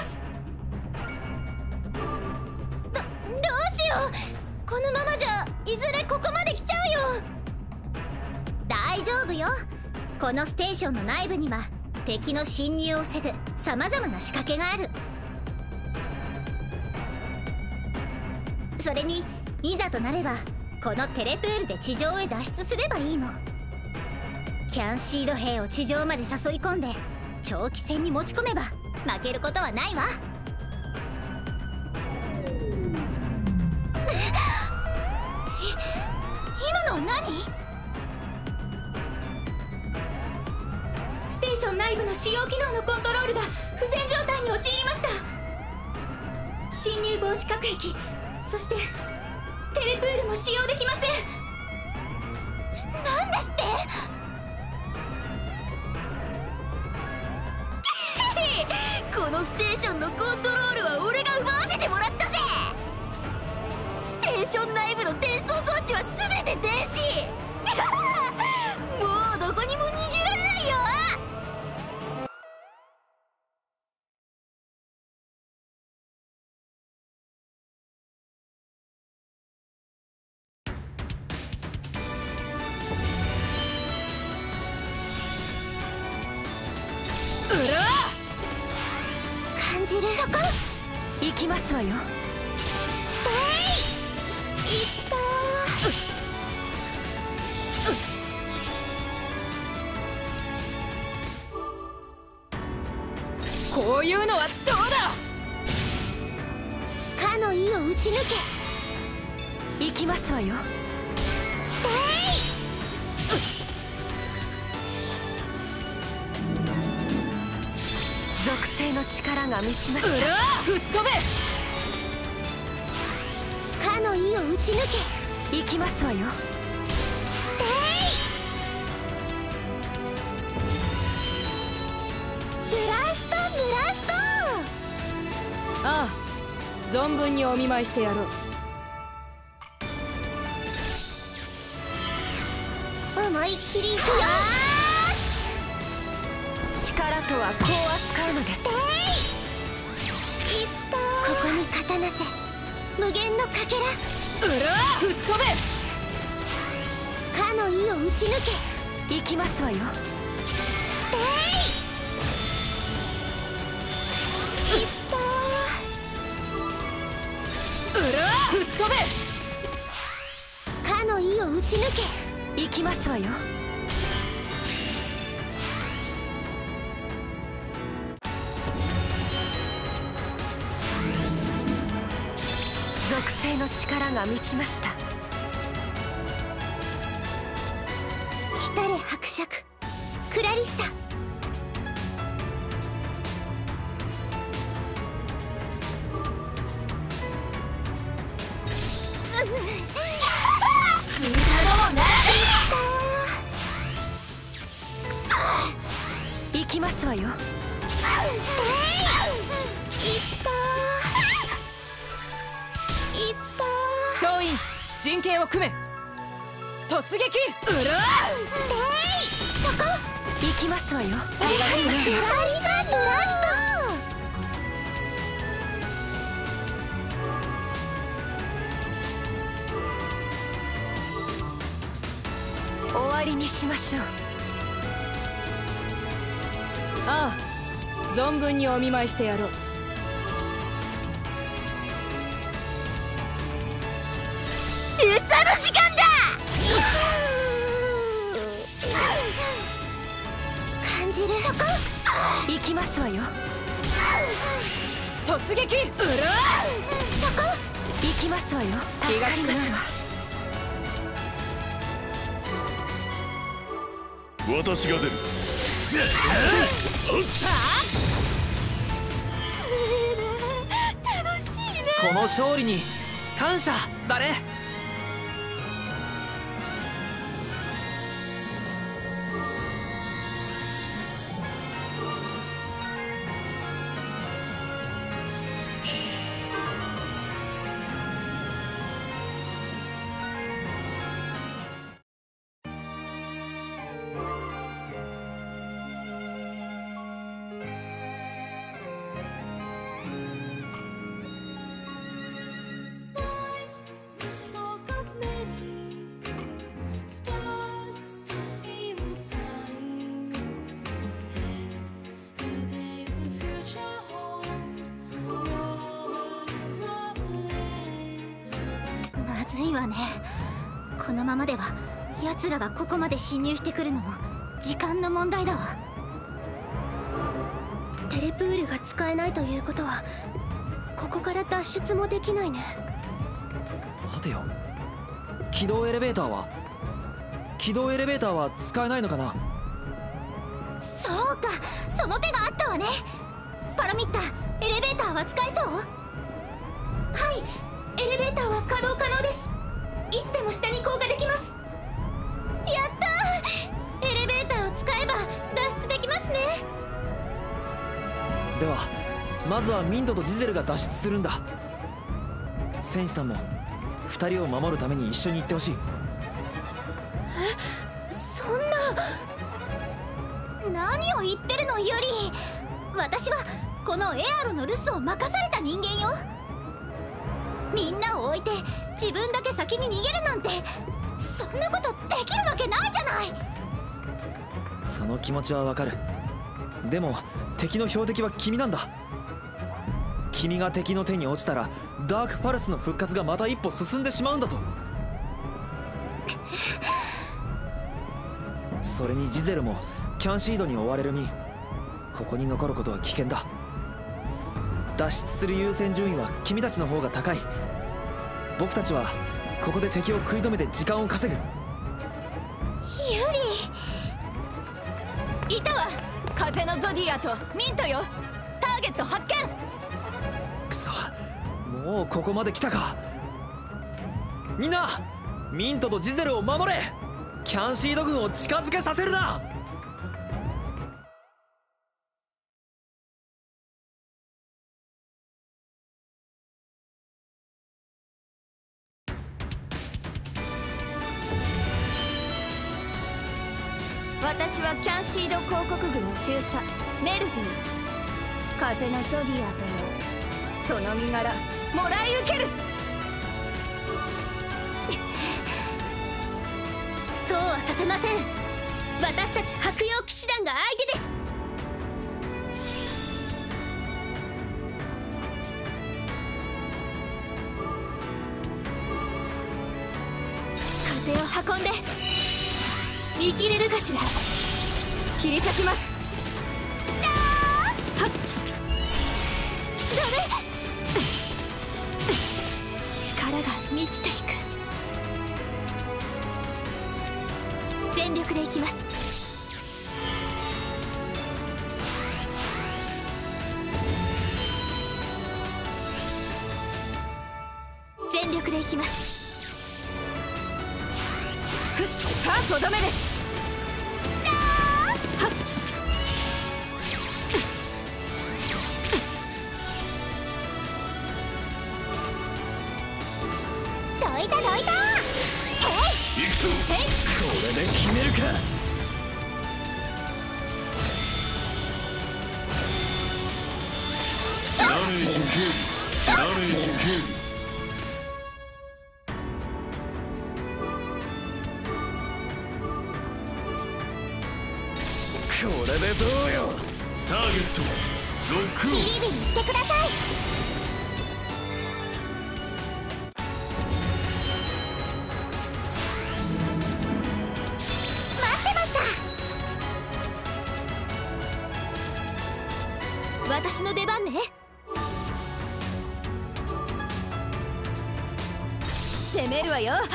どどうしよう。このままじゃいずれここまで来ちゃうよ。大丈夫よ。このステーションの内部には敵の侵入を防ぐさまざまな仕掛けがある。それにいざとなればこのテレプールで地上へ脱出すればいいの。キャンシード兵を地上まで誘い込んで長期戦に持ち込めば負けることはないわ。今のは何？ ステーション内部の主要機能のコントロールが不全状態に陥りました。侵入防止隔壁、そしてテレプールも使用できません。 なんですって？このステーションのコントロールは俺が奪わせてもらったぜ。ステーション内部の転送装置は全て停止。もうどこにも逃げられないよ。感じる。そこ行きますわよ。 えい、いったー。こういうのはどうだ。かの意を打ち抜け。行きますわよ。 えい、 属性の力が満ちました。 うら吹っ飛べ。 かの意を打ち抜け。 行きますわよ。 ブラストブラスト。 ああ、存分にお見舞いしてやろう。 思いっきりいくよ。 力とはこう扱うのです。 一歩ここに刀せ。無限のかけら。 うら吹っ飛べ。 かの意を打ち抜け。行きますわよ。 一歩うら吹っ飛べ。かの意を打ち抜け。 行きますわよ。属性の力が満ちました。 来れ伯爵クラリッサ。 行きますわよ。 総員陣形を組め。突撃。うらそこ行きますわよ。終わりにしましょう。 ああ、存分にお見舞いしてやろう。 餌の時間だ。感じる。そこ行きますわよ。 突撃。うらそこ行きますわよ。 気が利くな。 私が出る。 楽しいね。 この勝利に感謝だね。 まずいわね。このままでは奴らがここまで侵入してくるのも時間の問題だわ。テレプールが使えないということはここから脱出もできないね。 待てよ、起動エレベーターは起動エレベーターは使えないのかな。 そうか、その手があったわね。パラミッタ、エレベーターは使えそう？ はい、エレベーターは稼働可能です。いつでも下に降下できます。 やったー、エレベーターを使えば脱出できますね。 ではまずはミントとジゼルが脱出するんだ。戦士さんも二人を守るために一緒に行ってほしい。 え、そんな。何を言ってるのユリ。私はこのエアロの留守を任された人間よ。みんなを置いて自分だけ先に逃げるなんて、そんなことできるわけないじゃない。 その気持ちはわかる。でも敵の標的は君なんだ。君が敵の手に落ちたらダークパルスの復活がまた一歩進んでしまうんだぞ。それにジゼルもキャンシードに追われる身、ここに残ることは危険だ。脱出する優先順位は君たちの方が高い。僕たちはここで敵を食い止めて時間を稼ぐ。 ユリ。 いたわ、風のゾディアとミントよ。ターゲット発見。 くそ、もうここまで来たか。 みんなミントとジゼルを守れ。キャンシード軍を近づけさせるな。 私はキャンシード公国軍中佐メルフィー。風のゾディアとよ、その身柄もらい受ける。 そうはさせません。私たち白曜騎士団が相手です。風を運んで見切れるかしら。切り裂きます。はっ、ダメ。力が満ちていく。全力でいきます。全力でいきます。 さあとどめです。どいたどいた。へい、 行くぞ。これで決めるか。ダメージきゅう、ダメージきゅう。これでどうよ。ターゲットロックオン。 ビリビリしてください。待ってました。 私の出番ね。 攻めるわよ。はい、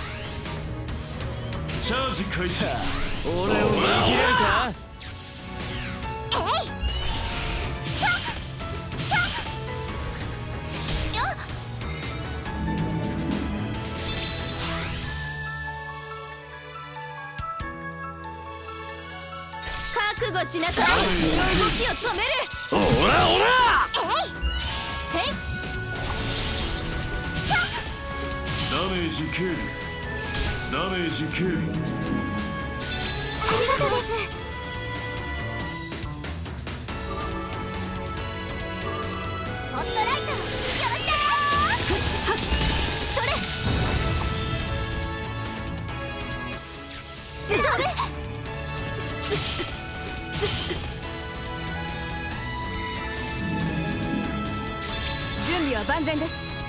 チャージ開始。 俺を見切れるか。 えい、ささよっ。覚悟しなさい。動きを止める。 おらおら。 えい、へい、さダメージきゅう、ダメージきゅう。 ありがとうです。スポットライトよろしく。はっ、それ。ダメ。準備は万全です。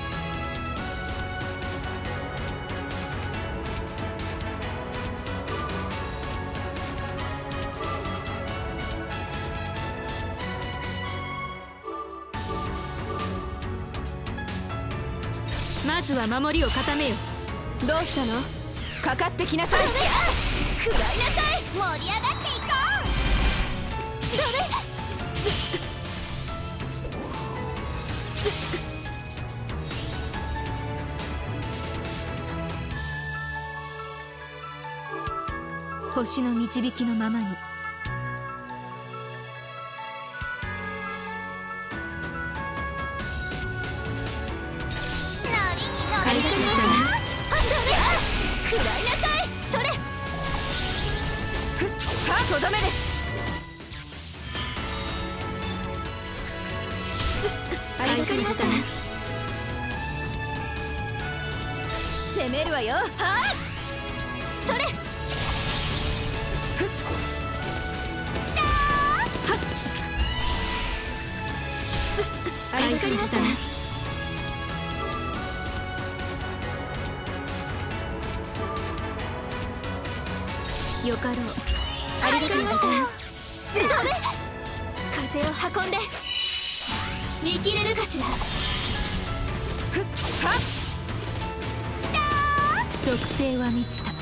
まずは守りを固めよ。 どうしたの？かかってきなさい。食らいなさい。盛り上がっていこう。ダメ。 星の導きのままに。 ありがとうございます。食らいなさい。それ。さあとどめです。ありがとうございました。攻めるわよ。はあ、それ。ありがとうございました。 よかろう。 ありがとうございます。ダメ。風を運んで見切れるかしら。ふっはっ。 属性は満ちた。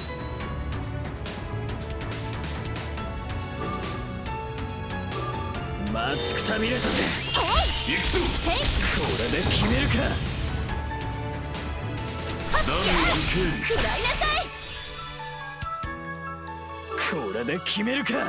待ちくたびれたぜ。行くぞ。これで決めるか。ダ食らいなさい。 これで決めるか。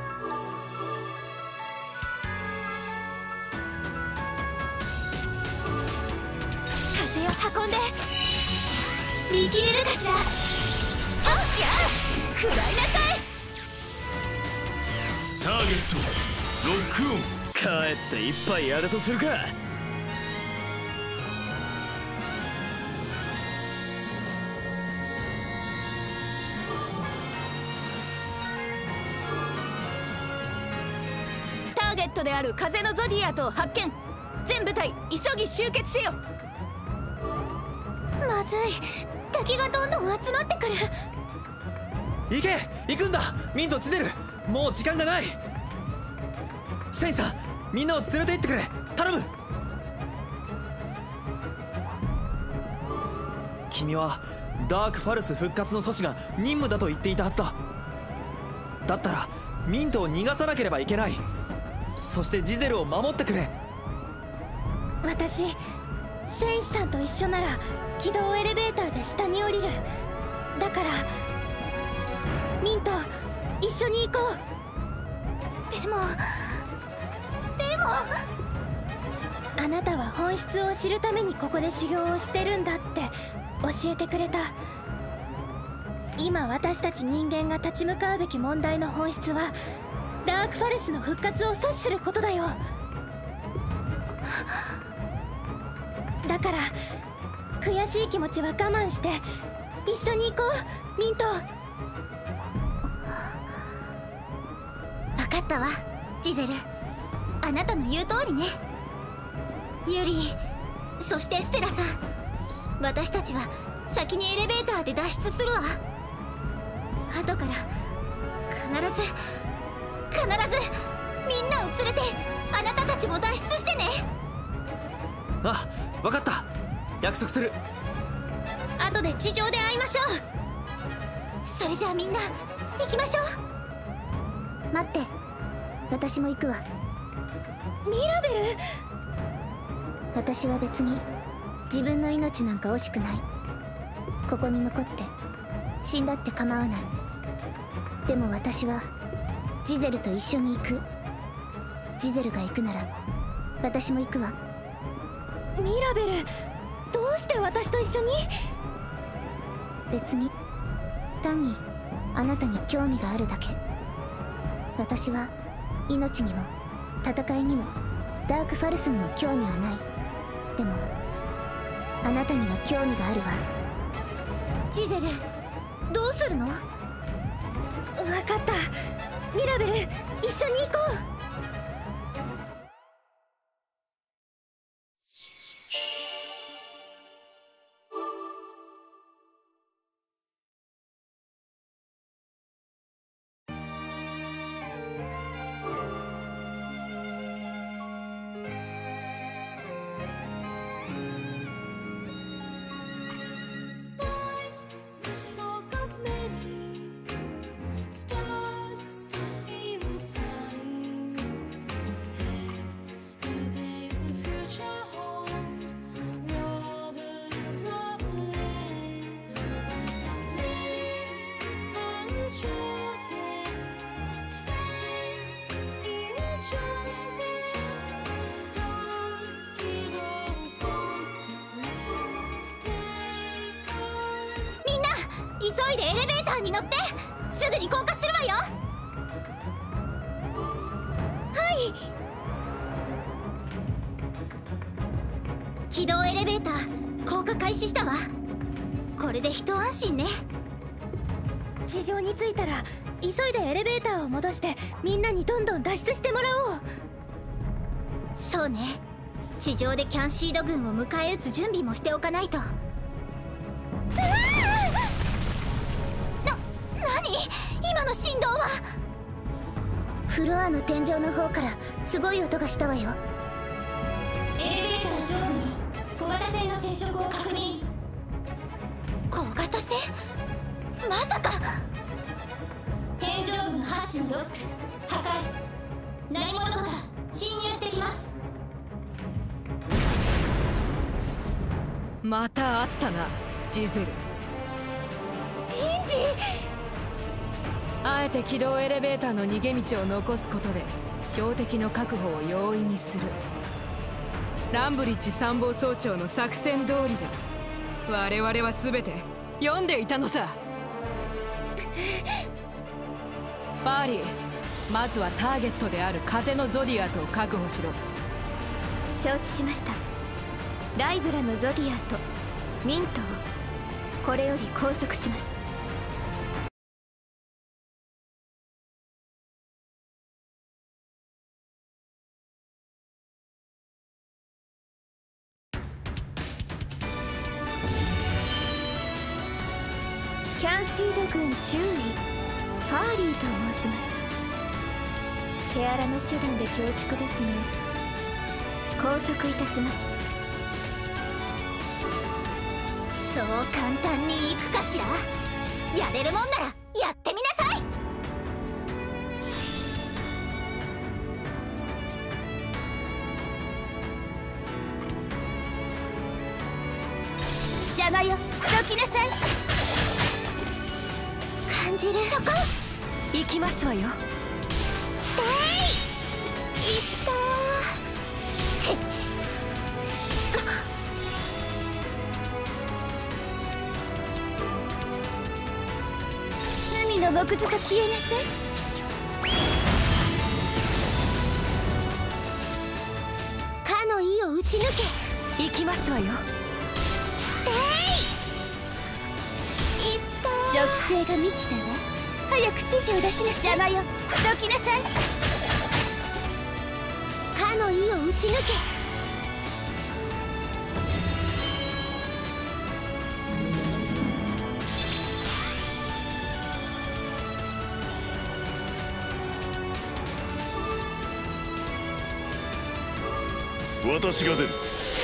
風を運んで見切れるかしら。あっや食らいなさい。 ターゲットロックオン。 帰って一杯やるとするか。 ターゲットである風のゾディアートを発見。全部隊急ぎ集結せよ。 まずい、敵がどんどん集まってくる。 行け、行くんだ。ミント、チゼル、もう時間がない。セインさん、みんなを連れて行ってくれ。頼む。君はダークファルス復活の阻止が任務だと言っていたはずだ。だったらミントを逃がさなければいけない。そしてジゼルを守ってくれ。 私、セインさんと一緒なら起動エレベーターで下に降りる。だからミント、一緒に行こう。でもでもあなたは本質を知るためにここで修行をしてるんだって教えてくれた。今私たち人間が立ち向かうべき問題の本質はダークファルスの復活を阻止することだよ。だから悔しい気持ちは我慢して一緒に行こう、ミント。 分かったわ、ジゼル。あなたの言う通りね。ユリ、そしてステラさん、私たちは先にエレベーターで脱出するわ。後から必ず必ずみんなを連れてあなたたちも脱出してね。 あ、分かった。約束する。 後で地上で会いましょう。それじゃあみんな行きましょう。待って、私も行くわ。 ミラベル。 私は別に自分の命なんか惜しくない。ここに残って死んだって構わない。でも私はジゼルと一緒に行く。ジゼルが行くなら私も行くわ。 ミラベル、どうして私と一緒に？ 別に、単にあなたに興味があるだけ。私は命にも戦いにもダークファルスにも興味はない。でもあなたには興味があるわ。 ジゼル、どうするの？分かった、ミラベル、一緒に行こう。 急いでエレベーターに乗って、すぐに降下するわよ。 はい。 起動エレベーター降下開始したわ。これで一安心ね。 地上に着いたら急いでエレベーターを戻してみんなにどんどん脱出してもらおう。 そうね、地上でキャンシード軍を迎え撃つ準備もしておかないと。今の振動は。フロアの天井の方からすごい音がしたわよ。 エレベーター上部に小型船の接触を確認。 小型船？まさか。 天井部のハッチのロック破壊。何者かが侵入してきます。 またあったな、 ジゼル。 リンジ。 あえて軌道エレベーターの逃げ道を残すことで標的の確保を容易にする。ランブリッジ参謀総長の作戦通りだ。我々は全て読んでいたのさ。ファーリー、まずはターゲットである風のゾディアートを確保しろ。 承知しました。ライブラのゾディアートミントをこれより拘束します。キャンシード軍注意、ファーリーと申します。手荒な手段で恐縮ですが、拘束いたします。 そう簡単にいくかしら。やれるもんならやってみなさい。邪魔よ、どきなさい。感じる。そこ行きますわよ。 えい、いったー。海の木図が消えなさい。かの意を打ち抜け。 行きますわよ。 えい、いったー。属性が満ちたわ。早く指示を出しなさい。邪魔よ、どきなさい。かの意を打ち抜け。 私が出る。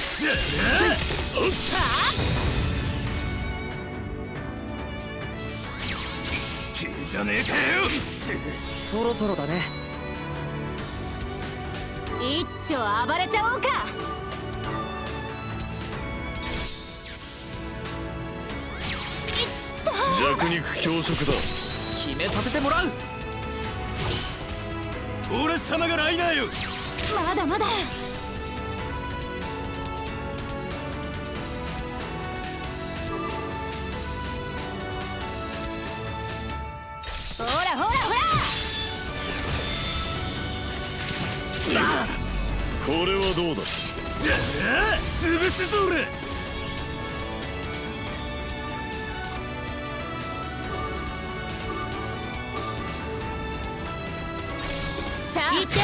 敵じゃねえかよ。 そろそろだね。 一丁暴れちゃおうか。 弱肉強食だ。 決めさせてもらう。 俺様がライナーよ。 まだまだ。ほらほらほら。 これはどうだ。潰すぞ俺。 さあ行って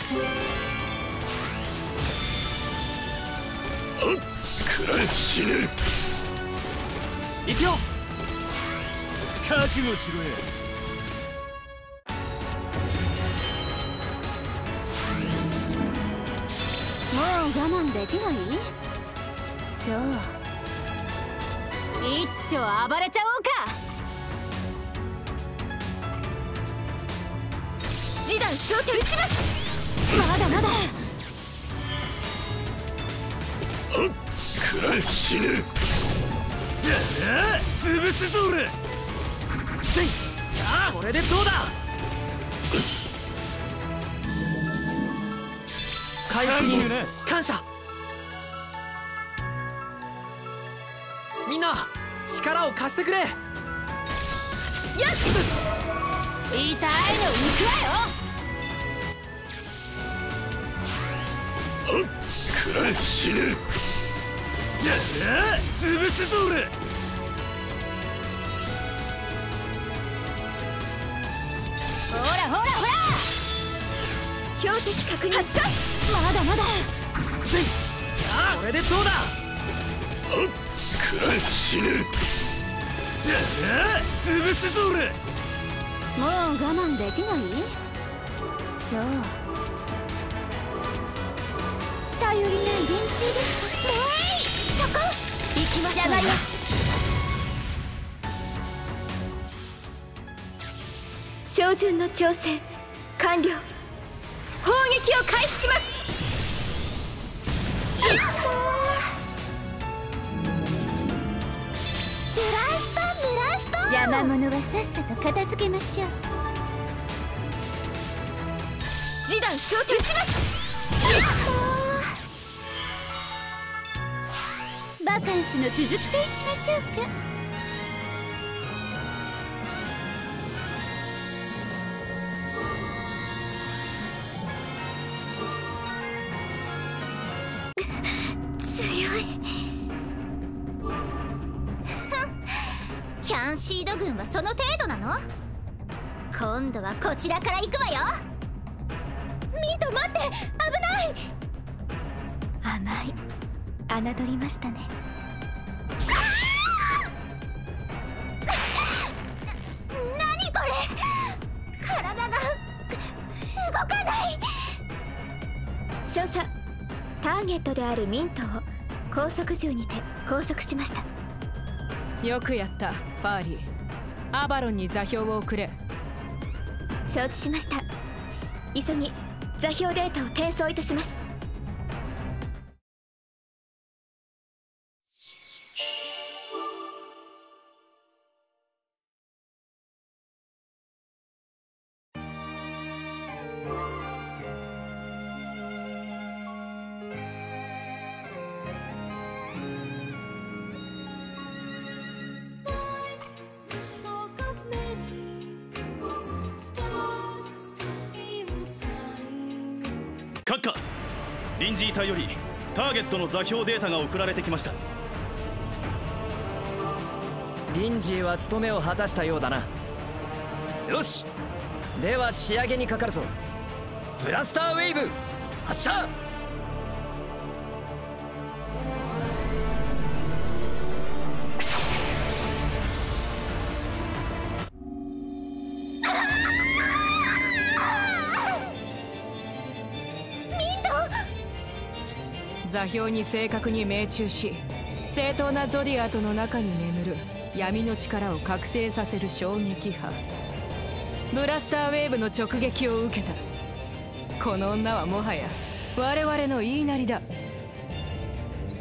おいで。くらえ死ぬ。 行くよ。 覚悟しろや。 もう我慢できない？そう。 一丁暴れちゃおうか。示弾装填撃ちます。まだまだ。 くらえ死ぬ。潰すぞ俺。 これでどうだ。回復に感謝。みんな力を貸してくれ。よし、 痛いの行くわよ。 くらえ死ぬ。潰すぞ俺。 ほらほらほら。標的確認。発射。まだまだ。 これでどうだ。 くらえ死ぬ。潰すぞ俺。 もう我慢できない？そう。頼りない連中ですか。えい、そこ行きます。 邪魔よ。 照準の調整完了。砲撃を開始します。 邪魔者はさっさと片付けましょう。 示弾装填します。 バカンスの続きでいきましょうか。強い。キャンシード軍はその程度なの？今度はこちらから行くわよ。ミント待って、危ない。甘い、侮りましたね。何これ、体が動かない。少佐、ターゲットであるミントを拘束銃にて拘束しました。 よくやった、ファーリー。アバロンに座標をくれ。 承知しました。急ぎ座標データを転送いたします。 閣下、臨時隊よりターゲットの座標データが送られてきました。 リンジーは務めを果たしたようだな。よし、では仕上げにかかるぞ。ブラスターウェイブ発射。 座標に正確に命中し、正当なゾディアートの中に眠る闇の力を覚醒させる衝撃波。ブラスターウェーブの直撃を受けた。この女はもはや我々の言いなりだ。 ミン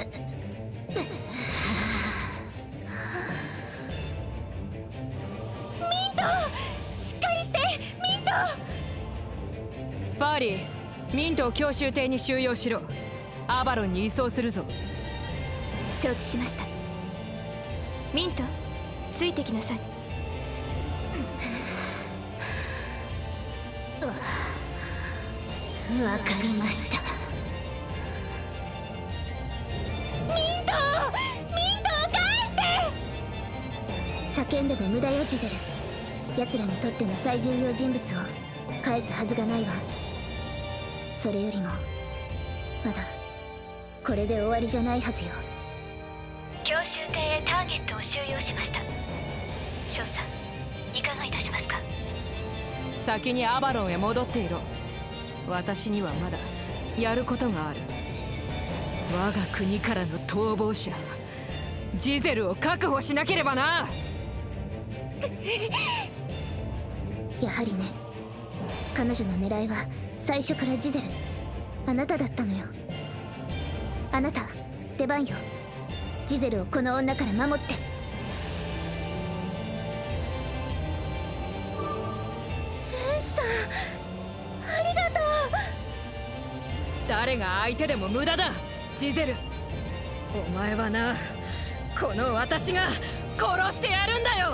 ト、しっかりして。ミント。 ファーリー、ミントを教習艇に収容しろ。アバロンに移送するぞ。 承知しました。ミント、ついてきなさい。わかりました。ミント、ミントを返して。叫んでも無駄よ、ジゼル。奴らにとっての最重要人物を返すはずがないわ。それよりもまだこれで終わりじゃないはずよ。教習艇へターゲットを収容しました。少佐、いかがいたしますか？ 先にアバロンへ戻っていろ。私にはまだやることがある。我が国からの逃亡者ジゼルを確保しなければな。 やはりね、彼女の狙いは最初からジゼル、あなただったのよ。あなた、出番よ。ジゼルをこの女から守って。戦士さん、ありがとう。 誰が相手でも無駄だ、ジゼル。お前はな、この私が殺してやるんだよ。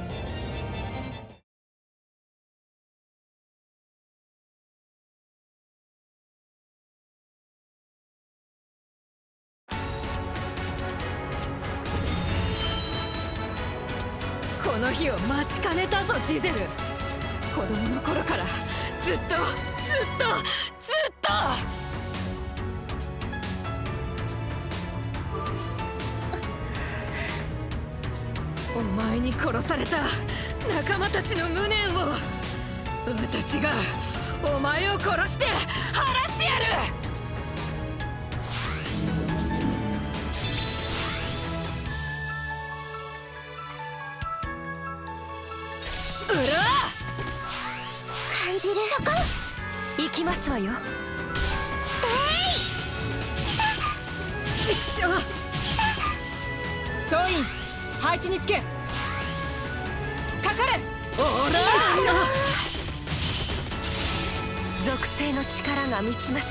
この日を待ちかねたぞ、ジゼル。子供の頃からずっとずっとずっと。お前に殺された仲間たちの無念を私がお前を殺して晴らしてやる。うら感じる。そこ行きますわよ。ちくしょう。総員配置につけ。 かれ。 おら属性の力が満ちました。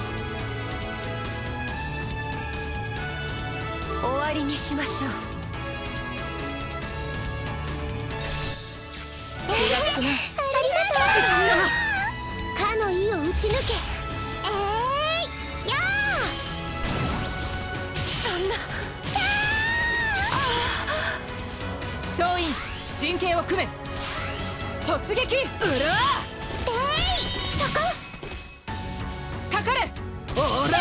終わりにしましょう。 ありがとう。かの意を打ち抜け。えーいやそんな。 総員陣形を組め。突撃。うらえいそこかかれ。 おら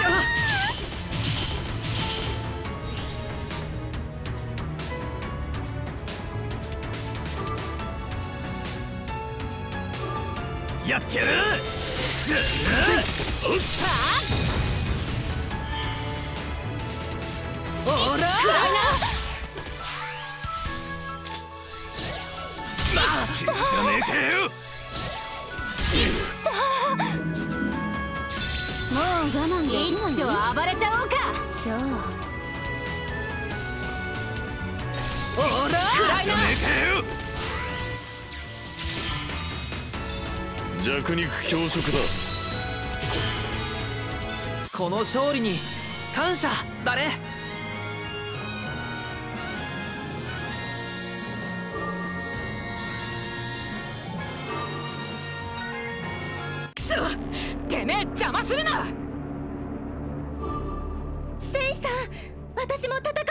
やってやる。 おら気がねえかよ。 もう我慢できない。 一丁暴れちゃおうか。 そうおら気がねえかよ。弱肉強食だ。 この勝利に感謝だね。 くそ、てめえ邪魔するな。 セイさん、私も戦うよ。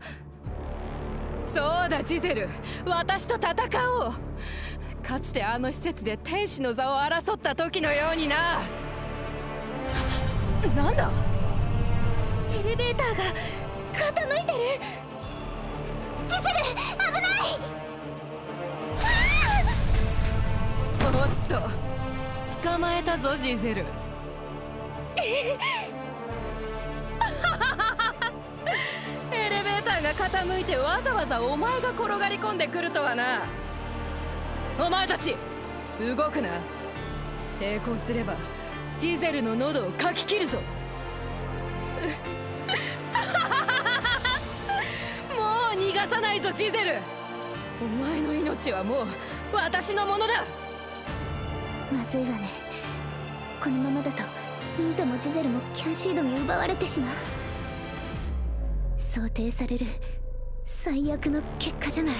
そうだジゼル、私と戦おう。かつてあの施設で天使の座を争った時のようにな。なんだ。 エレベーターが傾いてる。ジゼル危ない。 おっと捕まえたぞジゼル。エレベーターが傾いてわざわざお前が転がり込んでくるとはな。お前たち動くな。抵抗すればジゼルの喉をかき切るぞ。もう逃がさないぞジゼル。お前の命はもう私のものだ。 まずいわね。このままだとミントもジゼルもキャンシードに奪われてしまう。想定される最悪の結果じゃない。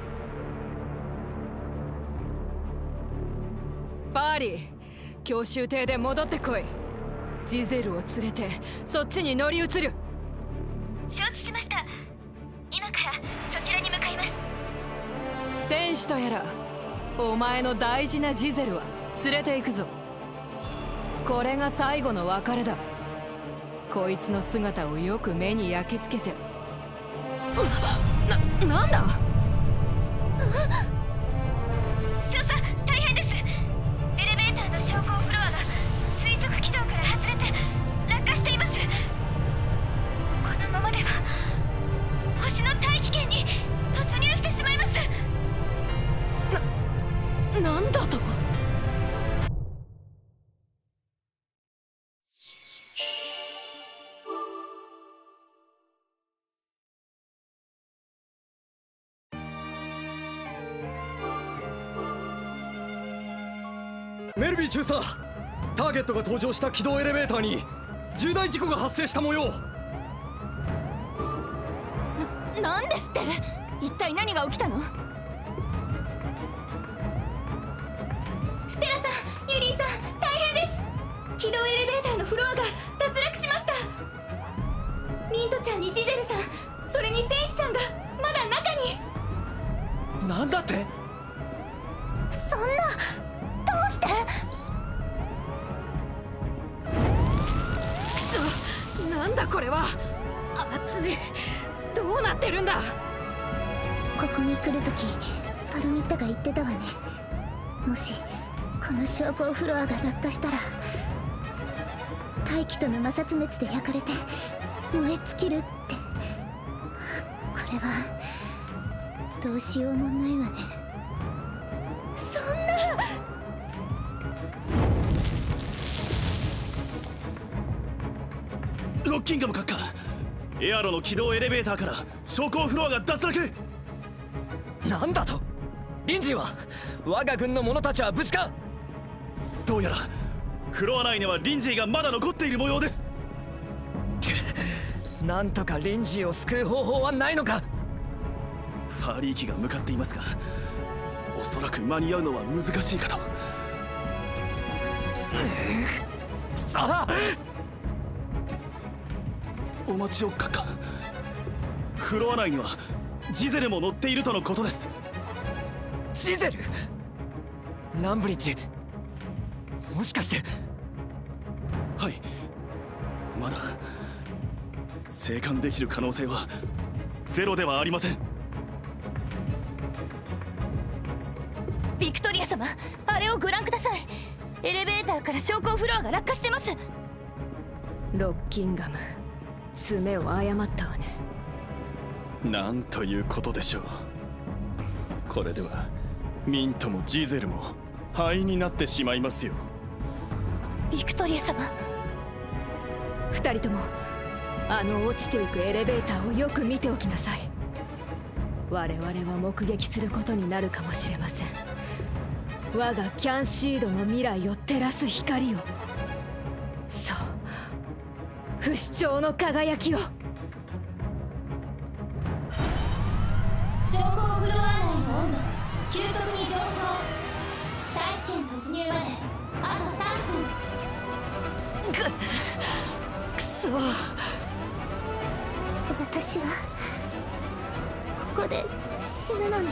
パーリー、教習艇で戻ってこい。ジゼルを連れてそっちに乗り移る。 承知しました。今からそちらに向かいます。 戦士とやらお前の大事なジゼルは連れて行くぞ。これが最後の別れだ。こいつの姿をよく目に焼き付けて。な、なんだ。 少佐大変です。エレベーターの昇降フロアが垂直軌道から外れて落下しています。このままでは星の大気圏に突入してしまいます。 な、なんだと。 メルビー中佐、ターゲットが登場した軌道エレベーターに重大事故が発生した模様。 な、なんですって。一体何が起きたの。 ステラさん、ユリーさん、大変です。軌道エレベーターのフロアが脱落しました。ミントちゃんにジゼルさん、それに戦士さんがまだ中に。 なんだって。 そんな、どうして。 くそ、なんだこれは。熱い。どうなってるんだ。 ここに来るときパルミッタが言ってたわね。もしこの昇降フロアが落下したら大気との摩擦熱で焼かれて燃え尽きるって。これはどうしようもないわね。そんな。 ロッキンガム閣下、エアロの軌道エレベーターから昇降フロアが脱落。 なんだと。 リンジーは我が軍の者たちは無事か？ どうやらフロア内にはリンジーがまだ残っている模様です。 なんとかリンジーを救う方法はないのか？ ファーリー機が向かっていますが、おそらく間に合うのは難しいかと。 さあ、 お待ちを閣下。フロア内にはジゼルも乗っているとのことです。 ジゼル？ランブリッジ、もしかして。 はい、まだ生還できる可能性はゼロではありません。 ビクトリア様、あれをご覧ください。エレベーターから昇降フロアが落下してます。 ロッキンガム、爪を誤ったわね。 なんということでしょう。これではミントもジゼルも灰になってしまいますよ。 ビクトリア様、 二人ともあの落ちていくエレベーターをよく見ておきなさい。我々は目撃することになるかもしれません。我がキャンシードの未来を照らす光を、そう、不死鳥の輝きを。 昇降フロア内の温度急速に上昇。大気圏突入まであとさんぷん。 くくそ。 私はここで死ぬのね。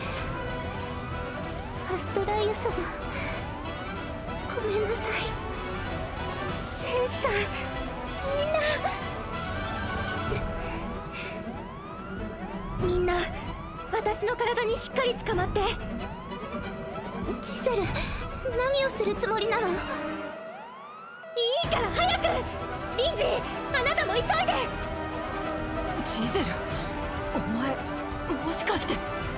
アストライア様、ごめんなさい。戦士さん、みんなみんな私の体にしっかり捕まって。ジゼル、何をするつもりなの？いいから早く。リンジー、あなたも急いで。 ジゼル、お前もしかして。